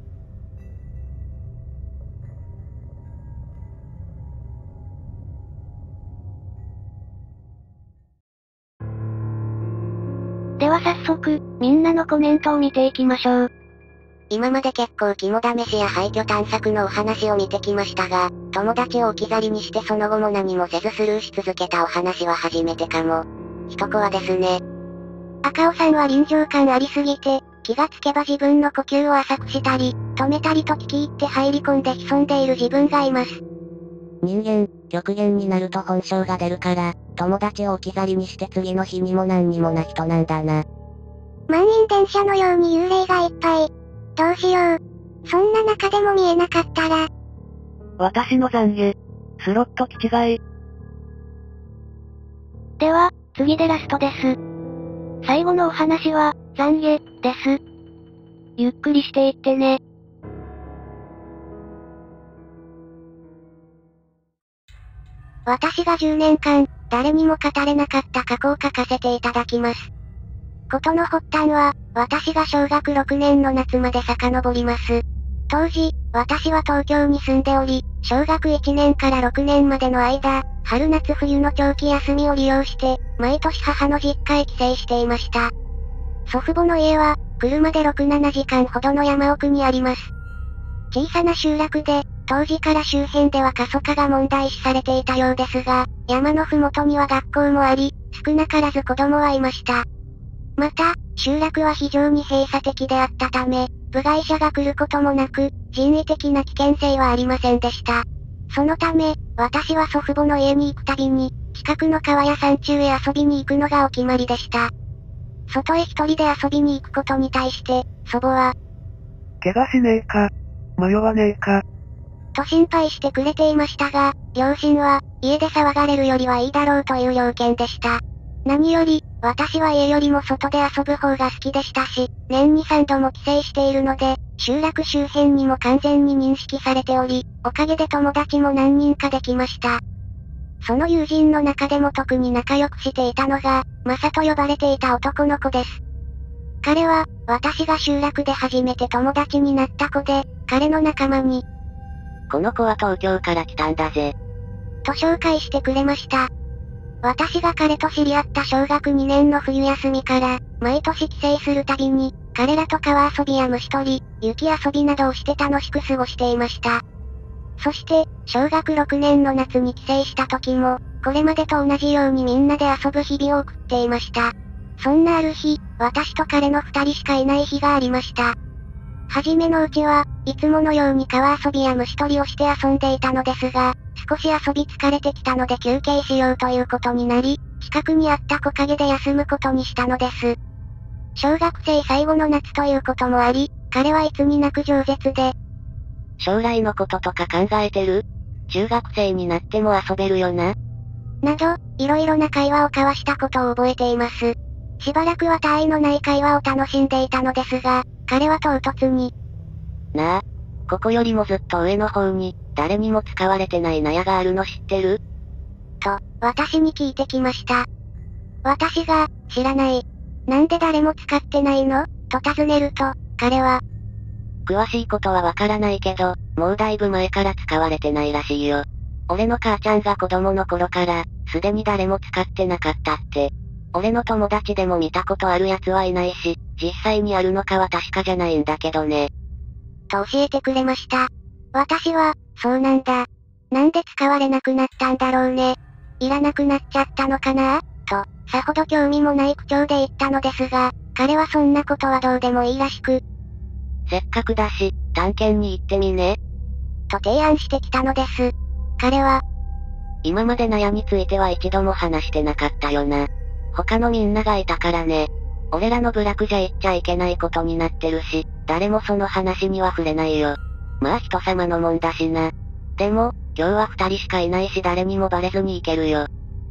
では早速、みんなのコメントを見ていきましょう。 今まで結構肝試しや廃墟探索のお話を見てきましたが、友達を置き去りにしてその後も何もせずスルーし続けたお話は初めてかも。一コアですね。 赤尾さんは臨場感ありすぎて、気がつけば自分の呼吸を浅くしたり、止めたりと聞き入って入り込んで潜んでいる自分がいます。 人間、極限になると本性が出るから、友達を置き去りにして次の日にも何にもな人なんだな。 満員電車のように幽霊がいっぱい。どうしよう。そんな中でも見えなかったら。 私の懺悔。スロット気違い。 では、次でラストです。最後のお話は、懺悔、です。ゆっくりしていってね。 私がじゅうねんかん、誰にも語れなかった過去を書かせていただきます。事の発端は、私が小学ろくねんの夏まで遡ります。当時、私は東京に住んでおり、小学いちねんからろくねんまでの間、春夏冬の長期休みを利用して、毎年母の実家へ帰省していました。祖父母の家は、車でろく、ななじかんほどの山奥にあります。小さな集落で、当時から周辺では過疎化が問題視されていたようですが、山のふもとには学校もあり、少なからず子供はいました。また、集落は非常に閉鎖的であったため、部外者が来ることもなく、人為的な危険性はありませんでした。そのため、私は祖父母の家に行くたびに、近くの川や山中へ遊びに行くのがお決まりでした。外へ一人で遊びに行くことに対して、祖母は、 怪我しねえか、迷わねえか、 と心配してくれていましたが、両親は、家で騒がれるよりはいいだろうという要件でした。何より、私は家よりも外で遊ぶ方が好きでしたし、年にさんども帰省しているので、集落周辺にも完全に認識されており、おかげで友達も何人かできました。その友人の中でも特に仲良くしていたのが、マサと呼ばれていた男の子です。彼は、私が集落で初めて友達になった子で、彼の仲間に、 この子は東京から来たんだぜ。 と紹介してくれました。私が彼と知り合った小学にねんの冬休みから、毎年帰省するたびに、彼らと川遊びや虫取り、雪遊びなどをして楽しく過ごしていました。そして、小学ろくねんの夏に帰省した時も、これまでと同じようにみんなで遊ぶ日々を送っていました。そんなある日、私と彼の二人しかいない日がありました。はじめのうちは、いつものように川遊びや虫取りをして遊んでいたのですが、少し遊び疲れてきたので休憩しようということになり、近くにあった木陰で休むことにしたのです。小学生最後の夏ということもあり、彼はいつになく饒舌で、 将来のこととか考えてる？中学生になっても遊べるよな。 など、いろいろな会話を交わしたことを覚えています。しばらくは他愛のない会話を楽しんでいたのですが、彼は唐突に、 なあ、ここよりもずっと上の方に、誰にも使われてない納屋があるの知ってる？ と、私に聞いてきました。私が、知らない。なんで誰も使ってないの？と尋ねると、彼は、 詳しいことはわからないけど、もうだいぶ前から使われてないらしいよ。俺の母ちゃんが子供の頃から、すでに誰も使ってなかったって。俺の友達でも見たことある奴はいないし、実際にあるのかは確かじゃないんだけどね。 と教えてくれました。私は、そうなんだ。なんで使われなくなったんだろうね。いらなくなっちゃったのかなと、さほど興味もない口調で言ったのですが、彼はそんなことはどうでもいいらしく、 せっかくだし、探検に行ってみね。 と提案してきたのです。彼は、 今まで納屋については一度も話してなかったよな。他のみんながいたからね。俺らの部落じゃ言っちゃいけないことになってるし、誰もその話には触れないよ。まあ人様のもんだしな。でも、今日は二人しかいないし誰にもバレずに行けるよ。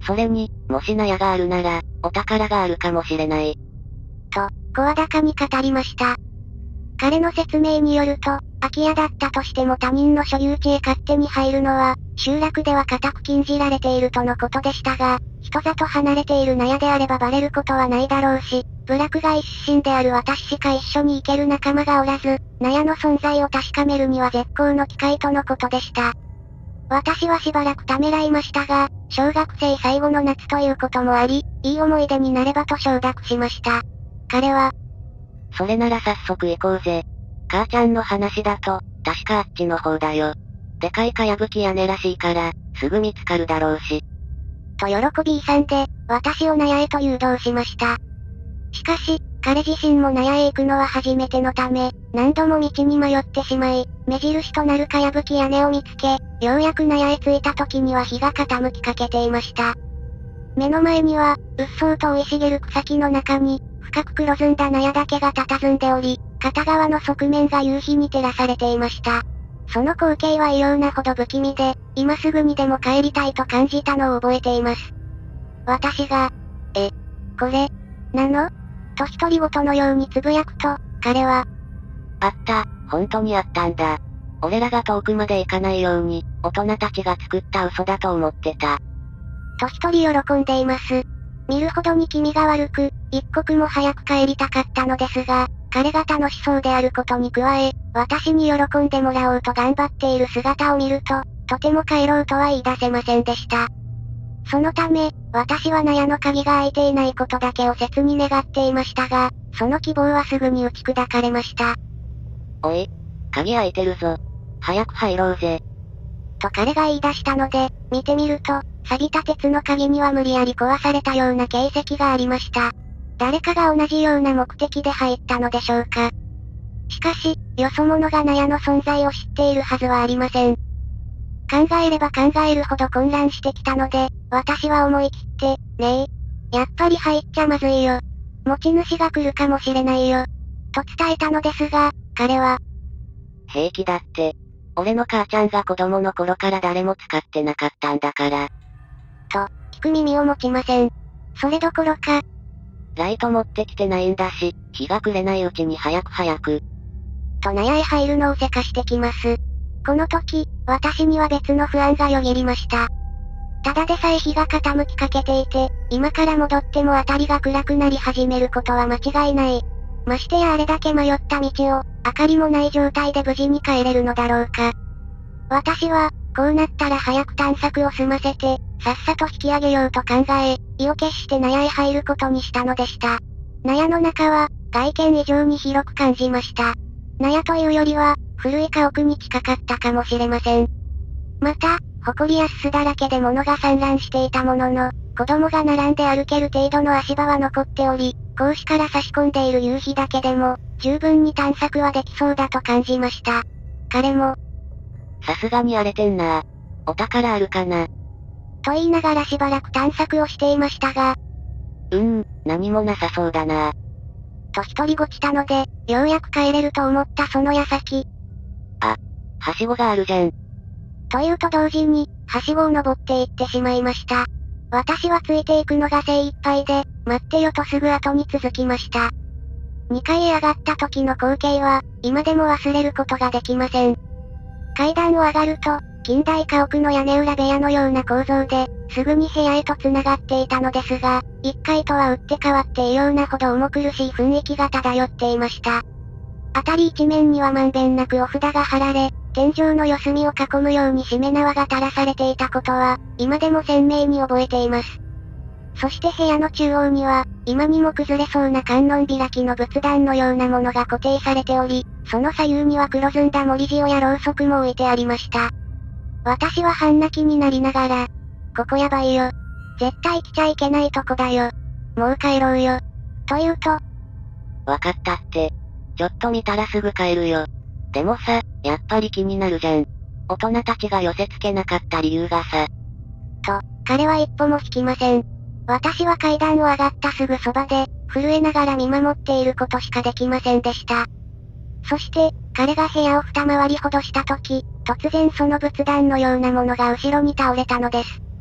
それに、もし納屋があるなら、お宝があるかもしれない。 と、声高に語りました。彼の説明によると、空き家だったとしても他人の所有地へ勝手に入るのは、集落では固く禁じられているとのことでしたが、人里離れている納屋であればバレることはないだろうし、部落外出身である私しか一緒に行ける仲間がおらず、納屋の存在を確かめるには絶好の機会とのことでした。私はしばらくためらいましたが、小学生最後の夏ということもあり、いい思い出になればと承諾しました。彼は、 それなら早速行こうぜ。母ちゃんの話だと、確かあっちの方だよ。でかいかやぶき屋根らしいから、すぐ見つかるだろうし。 と喜び勇んで、私を納屋へと誘導しました。しかし、彼自身も納屋へ行くのは初めてのため、何度も道に迷ってしまい、目印となるかやぶき屋根を見つけ、ようやく納屋へ着いた時には日が傾きかけていました。目の前には、うっそうと生い茂る草木の中に、深く黒ずんだ納屋だけが佇んでおり、片側の側面が夕日に照らされていました。その光景は異様なほど不気味で、今すぐにでも帰りたいと感じたのを覚えています。私が、え、これ、なのと独り言のようにつぶやくと、彼は、 あった、本当にあったんだ。俺らが遠くまで行かないように、大人たちが作った嘘だと思ってた。 と一人喜んでいます。見るほどに気味が悪く、一刻も早く帰りたかったのですが、彼が楽しそうであることに加え、私に喜んでもらおうと頑張っている姿を見ると、とても帰ろうとは言い出せませんでした。そのため、私は納屋の鍵が開いていないことだけを切に願っていましたが、その希望はすぐに打ち砕かれました。 おい、鍵開いてるぞ。早く入ろうぜ。 と彼が言い出したので、見てみると、錆びた鉄の鍵には無理やり壊されたような形跡がありました。誰かが同じような目的で入ったのでしょうか。しかし、よそ者が納屋の存在を知っているはずはありません。考えれば考えるほど混乱してきたので、私は思い切って、ねえ、やっぱり入っちゃまずいよ。持ち主が来るかもしれないよ。と伝えたのですが、彼は、 平気だって。俺の母ちゃんが子供の頃から誰も使ってなかったんだから。 と、聞く耳を持ちません。それどころか、 ライト持ってきてないんだし、日が暮れないうちに早く早く。 と納屋へ入るのをせかしてきます。この時、私には別の不安がよぎりました。ただでさえ日が傾きかけていて、今から戻っても辺りが暗くなり始めることは間違いない。ましてやあれだけ迷った道を、明かりもない状態で無事に帰れるのだろうか。私は、こうなったら早く探索を済ませて、さっさと引き上げようと考え、意を決して納屋へ入ることにしたのでした。納屋の中は、外見以上に広く感じました。納屋というよりは、古い家屋に近かったかもしれません。また、埃やすすだらけで物が散乱していたものの、子供が並んで歩ける程度の足場は残っており、格子から差し込んでいる夕日だけでも、十分に探索はできそうだと感じました。彼も、 さすがに荒れてんな。お宝あるかな。 と言いながらしばらく探索をしていましたが、 うーん、何もなさそうだな。 と一人ごちたので、ようやく帰れると思ったその矢先。 あ、はしごがあるじゃん。 というと同時に、はしごを登っていってしまいました。私はついていくのが精一杯で、待ってよとすぐ後に続きました。にかいへ上がった時の光景は、今でも忘れることができません。階段を上がると、近代家屋の屋根裏部屋のような構造で、すぐに部屋へと繋がっていたのですが、いっかいとは打って変わって異様なほど重苦しい雰囲気が漂っていました。辺り一面にはまんべんなくお札が貼られ、天井の四隅を囲むようにしめ縄が垂らされていたことは、今でも鮮明に覚えています。そして部屋の中央には、今にも崩れそうな観音開きの仏壇のようなものが固定されており、その左右には黒ずんだ盛り塩やろうそくも置いてありました。私は半泣きになりながら、ここやばいよ。絶対来ちゃいけないとこだよ。もう帰ろうよ。と言うと、 わかったって。ちょっと見たらすぐ帰るよ。でもさ、やっぱり気になるじゃん。大人たちが寄せ付けなかった理由がさ。 と、彼は一歩も引きません。私は階段を上がったすぐそばで、震えながら見守っていることしかできませんでした。そして、彼が部屋を二回りほどした時、突然その仏壇のようなものが後ろに倒れたのです。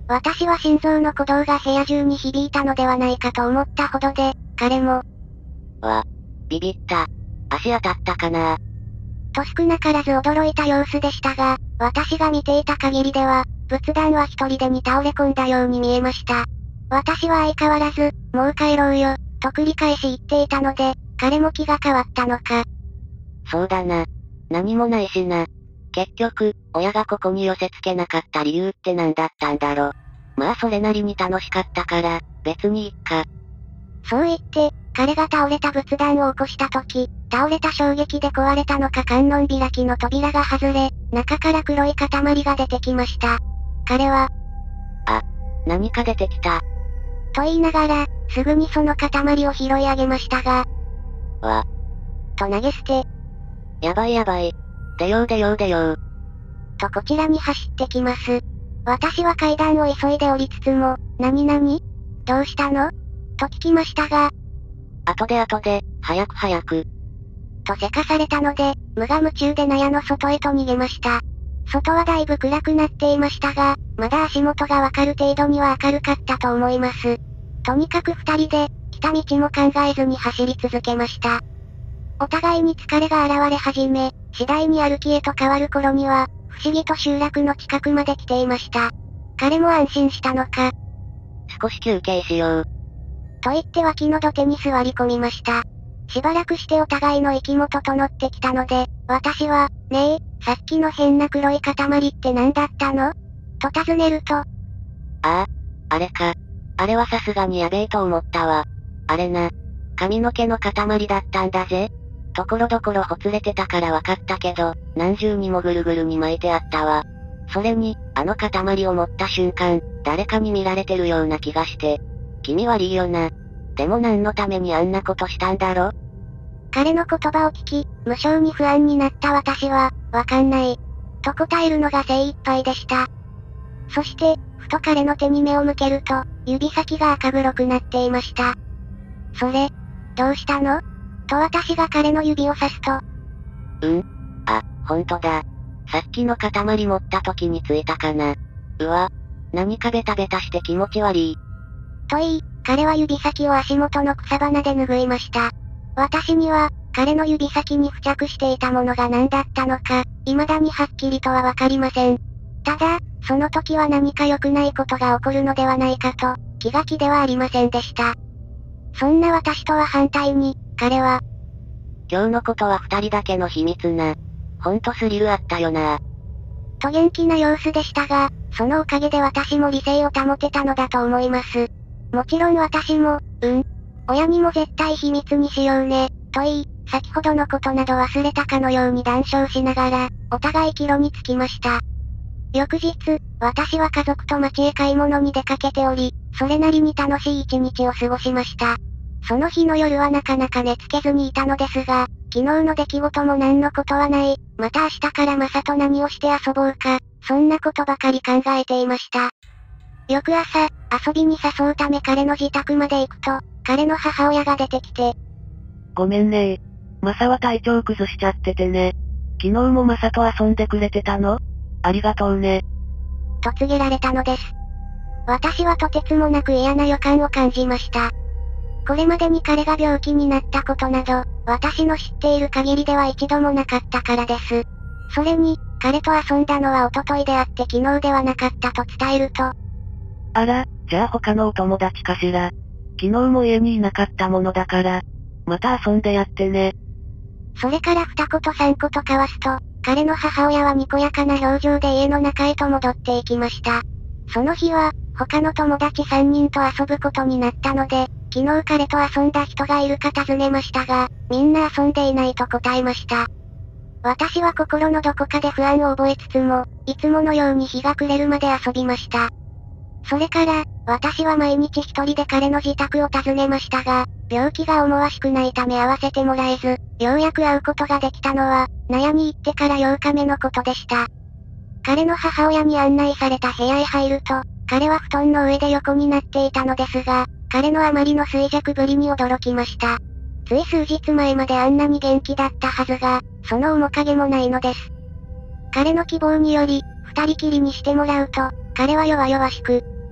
私は心臓の鼓動が部屋中に響いたのではないかと思ったほどで、彼も、 わ、ビビった。足当たったかな。 と少なからず驚いた様子でしたが、私が見ていた限りでは、仏壇は一人でに倒れ込んだように見えました。私は相変わらず、もう帰ろうよ、と繰り返し言っていたので、彼も気が変わったのか。 そうだな。何もないしな。結局、親がここに寄せ付けなかった理由って何だったんだろ。まあそれなりに楽しかったから、別にいっか。 そう言って、彼が倒れた仏壇を起こした時、倒れた衝撃で壊れたのか観音開きの扉が外れ、中から黒い塊が出てきました。彼は、 あ、何か出てきた。 と言いながら、すぐにその塊を拾い上げましたが、 わ、 と投げ捨て、 やばいやばい。出よう出よう出よう。 とこちらに走ってきます。私は階段を急いで降りつつも、何々？どうしたの？と聞きましたが、 後で後で、早く早く。 とせかされたので、無我夢中で納屋の外へと逃げました。外はだいぶ暗くなっていましたが、まだ足元がわかる程度には明るかったと思います。とにかく二人で、来た道も考えずに走り続けました。お互いに疲れが現れ始め、次第に歩きへと変わる頃には、不思議と集落の近くまで来ていました。彼も安心したのか、 少し休憩しよう。 と言って脇の土手に座り込みました。しばらくしてお互いの息も整ってきたので、私は、ねえ、さっきの変な黒い塊って何だったの？と尋ねると、ああ、あれか。あれはさすがにやべえと思ったわ。あれな。髪の毛の塊だったんだぜ。ところどころほつれてたからわかったけど、何重にもぐるぐるに巻いてあったわ。それに、あの塊を持った瞬間、誰かに見られてるような気がして。気味悪いよな。でも何のためにあんなことしたんだろ？ 彼の言葉を聞き、無性に不安になった私は、わかんない。と答えるのが精一杯でした。そして、ふと彼の手に目を向けると、指先が赤黒くなっていました。それ、どうしたの？と私が彼の指をさすと。 うん？あ、ほんとだ。さっきの塊持った時についたかな。うわ、何かベタベタして気持ち悪い。 と言い、彼は指先を足元の草花で拭いました。私には、彼の指先に付着していたものが何だったのか、未だにはっきりとはわかりません。ただ、その時は何か良くないことが起こるのではないかと、気が気ではありませんでした。そんな私とは反対に、彼は、 今日のことは二人だけの秘密な。ほんとスリルあったよな。 と元気な様子でしたが、そのおかげで私も理性を保てたのだと思います。もちろん私も、うん。親にも絶対秘密にしようね、と言い、先ほどのことなど忘れたかのように談笑しながら、お互い帰路につきました。翌日、私は家族と町へ買い物に出かけており、それなりに楽しい一日を過ごしました。その日の夜はなかなか寝つけずにいたのですが、昨日の出来事も何のことはない、また明日からマサと何をして遊ぼうか、そんなことばかり考えていました。翌朝、遊びに誘うため彼の自宅まで行くと、彼の母親が出てきて、 ごめんねー。マサは体調崩しちゃっててね。昨日もマサと遊んでくれてたの？ありがとうね。 と告げられたのです。私はとてつもなく嫌な予感を感じました。これまでに彼が病気になったことなど、私の知っている限りでは一度もなかったからです。それに、彼と遊んだのは一昨日であって昨日ではなかったと伝えると。 あら、じゃあ他のお友達かしら。昨日も家にいなかったものだから、また遊んでやってね。 それから二言三言交わすと、彼の母親はにこやかな表情で家の中へと戻っていきました。その日は、他の友達さんにんと遊ぶことになったので、昨日彼と遊んだ人がいるか尋ねましたが、みんな遊んでいないと答えました。私は心のどこかで不安を覚えつつも、いつものように日が暮れるまで遊びました。それから、私は毎日一人で彼の自宅を訪ねましたが、病気が思わしくないため会わせてもらえず、ようやく会うことができたのは、納屋に行ってからようかめのことでした。彼の母親に案内された部屋へ入ると、彼は布団の上で横になっていたのですが、彼のあまりの衰弱ぶりに驚きました。つい数日前まであんなに元気だったはずが、その面影もないのです。彼の希望により、二人きりにしてもらうと、彼は弱々しく、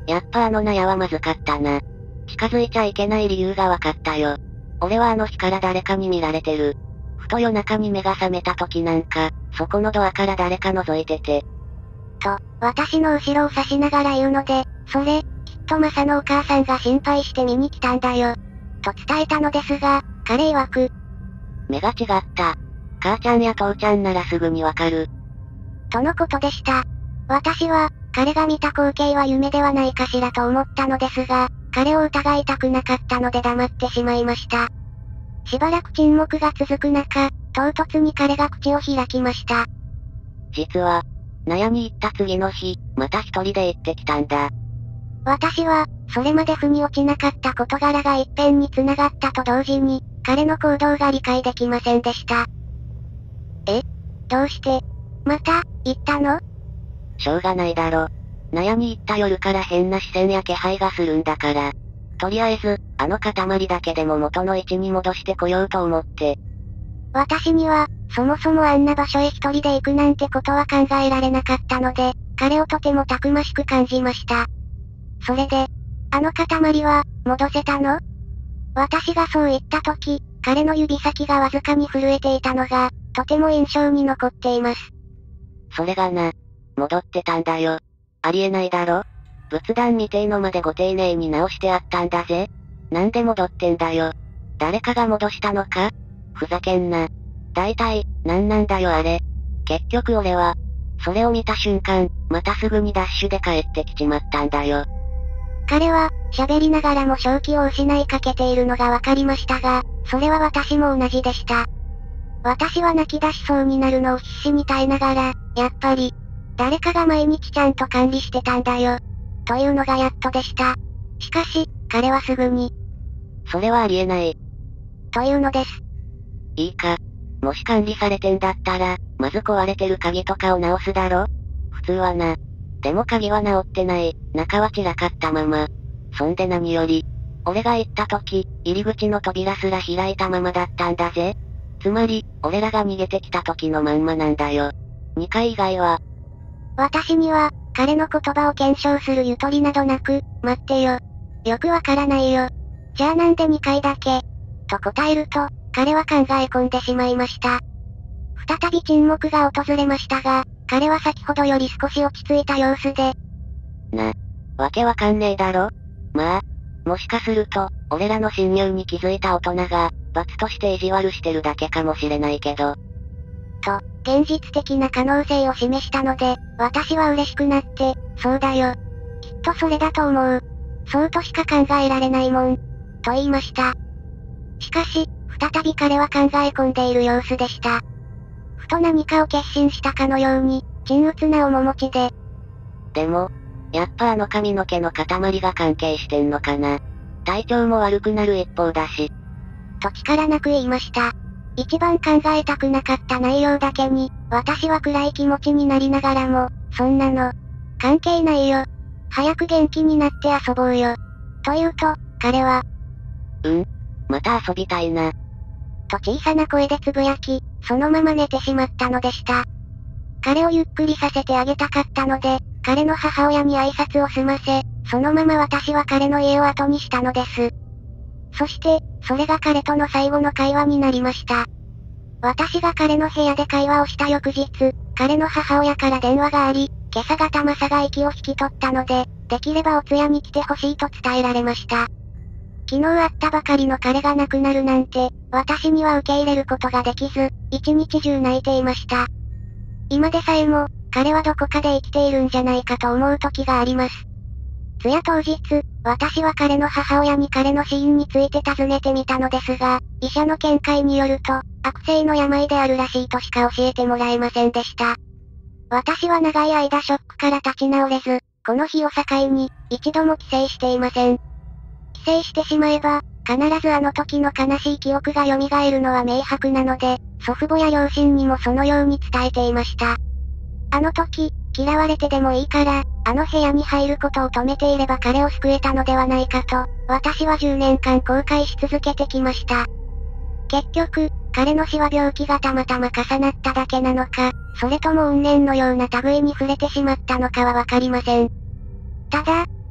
やっぱあの納屋はまずかったな。近づいちゃいけない理由がわかったよ。俺はあの日から誰かに見られてる。ふと夜中に目が覚めた時なんか、そこのドアから誰か覗いてて。 と、私の後ろを指しながら言うので、それ、きっとマサのお母さんが心配して見に来たんだよ。と伝えたのですが、彼曰く。 目が違った。母ちゃんや父ちゃんならすぐにわかる。 とのことでした。私は、彼が見た光景は夢ではないかしらと思ったのですが、彼を疑いたくなかったので黙ってしまいました。しばらく沈黙が続く中、唐突に彼が口を開きました。 実は、納屋に行った次の日、また一人で行ってきたんだ。 私は、それまで腑に落ちなかった事柄が一遍に繋がったと同時に、彼の行動が理解できませんでした。え？どうして？また、行ったの？ しょうがないだろ。納屋に行った夜から変な視線や気配がするんだから。とりあえず、あの塊だけでも元の位置に戻してこようと思って。 私には、そもそもあんな場所へ一人で行くなんてことは考えられなかったので、彼をとてもたくましく感じました。それで、あの塊は、戻せたの？私がそう言った時、彼の指先がわずかに震えていたのが、とても印象に残っています。 それがな、戻ってたんだよ。ありえないだろ？仏壇みてえのまでご丁寧に直してあったんだぜ。なんで戻ってんだよ。誰かが戻したのか？ふざけんな。だいたい、なんなんだよあれ。結局俺は、それを見た瞬間、またすぐにダッシュで帰ってきちまったんだよ。 彼は、喋りながらも正気を失いかけているのがわかりましたが、それは私も同じでした。私は泣き出しそうになるのを必死に耐えながら、やっぱり、誰かが毎日ちゃんと管理してたんだよ。というのがやっとでした。しかし、彼はすぐに。 それはありえない。 というのです。 いいか。もし管理されてんだったら、まず壊れてる鍵とかを直すだろ？普通はな。でも鍵は直ってない。中は散らかったまま。そんで何より、俺が行った時、入り口の扉すら開いたままだったんだぜ。つまり、俺らが逃げてきた時のまんまなんだよ。にかい以外は。 私には、彼の言葉を検証するゆとりなどなく、待ってよ。よくわからないよ。じゃあなんでにかいだけ？と答えると、彼は考え込んでしまいました。再び沈黙が訪れましたが、彼は先ほどより少し落ち着いた様子で。 な、わけわかんねえだろ？まあ、もしかすると、俺らの侵入に気づいた大人が、罰として意地悪してるだけかもしれないけど。 と、現実的な可能性を示したので、私は嬉しくなって、そうだよ。きっとそれだと思う。そうとしか考えられないもん。と言いました。しかし、再び彼は考え込んでいる様子でした。ふと何かを決心したかのように、沈鬱な面持ちで。 でも、やっぱあの髪の毛の塊が関係してんのかな。体調も悪くなる一方だし。 と力なく言いました。一番考えたくなかった内容だけに、私は暗い気持ちになりながらも、そんなの、関係ないよ。早く元気になって遊ぼうよ。と言うと、彼は、 うん、また遊びたいな。 と小さな声でつぶやき、そのまま寝てしまったのでした。彼をゆっくりさせてあげたかったので、彼の母親に挨拶を済ませ、そのまま私は彼の家を後にしたのです。そして、それが彼との最後の会話になりました。私が彼の部屋で会話をした翌日、彼の母親から電話があり、今朝方マサが息を引き取ったので、できればお通夜に来てほしいと伝えられました。昨日会ったばかりの彼が亡くなるなんて、私には受け入れることができず、一日中泣いていました。今でさえも、彼はどこかで生きているんじゃないかと思う時があります。通夜当日、私は彼の母親に彼の死因について尋ねてみたのですが、医者の見解によると、悪性の病であるらしいとしか教えてもらえませんでした。私は長い間ショックから立ち直れず、この日を境に、一度も帰省していません。帰省してしまえば、必ずあの時の悲しい記憶が蘇るのは明白なので、祖父母や両親にもそのように伝えていました。あの時、嫌われてでもいいから、あの部屋に入ることを止めていれば彼を救えたのではないかと、私はじゅうねんかん後悔し続けてきました。結局、彼の死は病気がたまたま重なっただけなのか、それとも怨念のような類に触れてしまったのかはわかりません。ただ、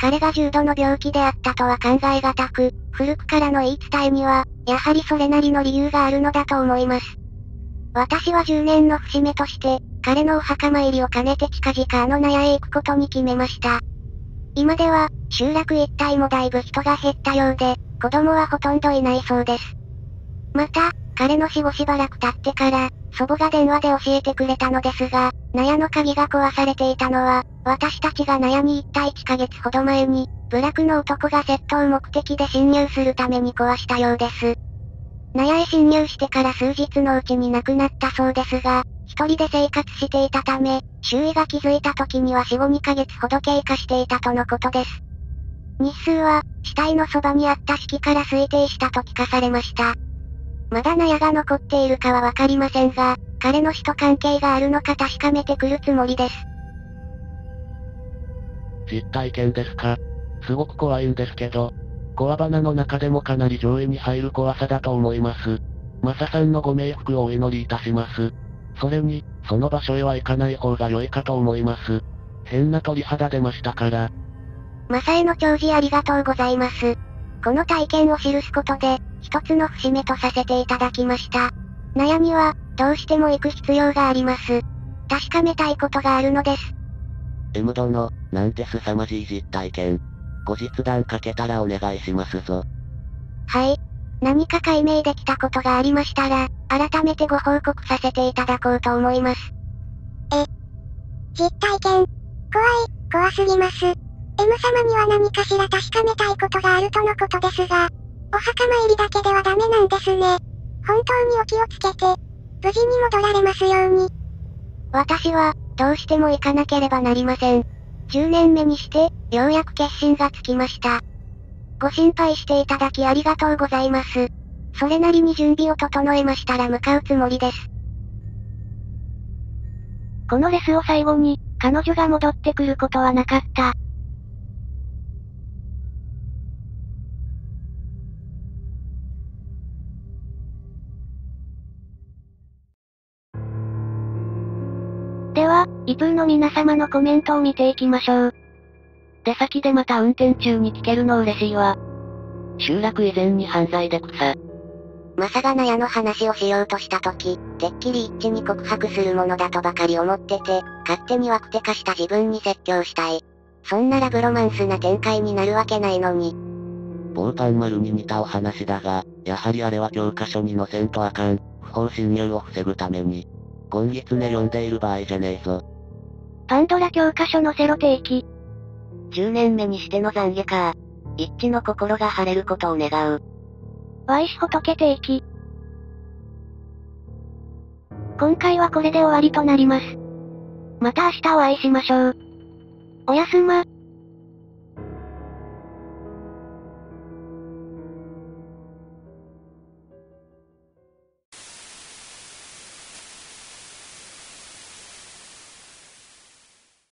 彼が重度の病気であったとは考えがたく、古くからの言い伝えには、やはりそれなりの理由があるのだと思います。私はじゅうねんの節目として、彼のお墓参りを兼ねて近々あの納屋へ行くことに決めました。今では、集落一帯もだいぶ人が減ったようで、子供はほとんどいないそうです。また、彼の死後しばらく経ってから、祖母が電話で教えてくれたのですが、納屋の鍵が壊されていたのは、私たちが納屋に行ったいっかげつほど前に、部落の男が窃盗目的で侵入するために壊したようです。納屋へ侵入してから数日のうちに亡くなったそうですが、一人で生活していたため、周囲が気づいた時にはよん、ごにかげつほど経過していたとのことです。日数は、死体のそばにあった式から推定したと聞かされました。まだ納屋が残っているかはわかりませんが、彼の死と関係があるのか確かめてくるつもりです。 実体験ですか？すごく怖いんですけど、コアバナの中でもかなり上位に入る怖さだと思います。マサさんのご冥福をお祈りいたします。それに、その場所へは行かない方が良いかと思います。変な鳥肌出ましたから。 マサへの弔辞ありがとうございます。この体験を記すことで、一つの節目とさせていただきました。納屋には、どうしても行く必要があります。確かめたいことがあるのです。 M 殿、なんて凄まじい実体験。後日談かけたらお願いしますぞ。 はい。何か解明できたことがありましたら、改めてご報告させていただこうと思います。 え、実体験。怖い、怖すぎます。M 様には何かしら確かめたいことがあるとのことですが、お墓参りだけではダメなんですね。本当にお気をつけて、無事に戻られますように。 私は、どうしても行かなければなりません。じゅうねんめにして、ようやく決心がつきました。ご心配していただきありがとうございます。それなりに準備を整えましたら向かうつもりです。 このレスを最後に、彼女が戻ってくることはなかった。では、一風の皆様のコメントを見ていきましょう。 出先でまた運転中に聞けるの嬉しいわ。集落以前に犯罪で草。 マサが納屋の話をしようとした時、てっきり一致に告白するものだとばかり思ってて、勝手にワクテ化した自分に説教したい。そんなラブロマンスな展開になるわけないのに。 ボーパン丸に似たお話だが、やはりあれは教科書に載せんとあかん。不法侵入を防ぐために。ゴンギツネ読んでいる場合じゃねえぞ。 パンドラ教科書のセロ定期。 じゅうねんめにしての懺悔か。一致の心が晴れることを願う。 ワイシ仏定期。今回はこれで終わりとなります。また明日お会いしましょう。おやすま。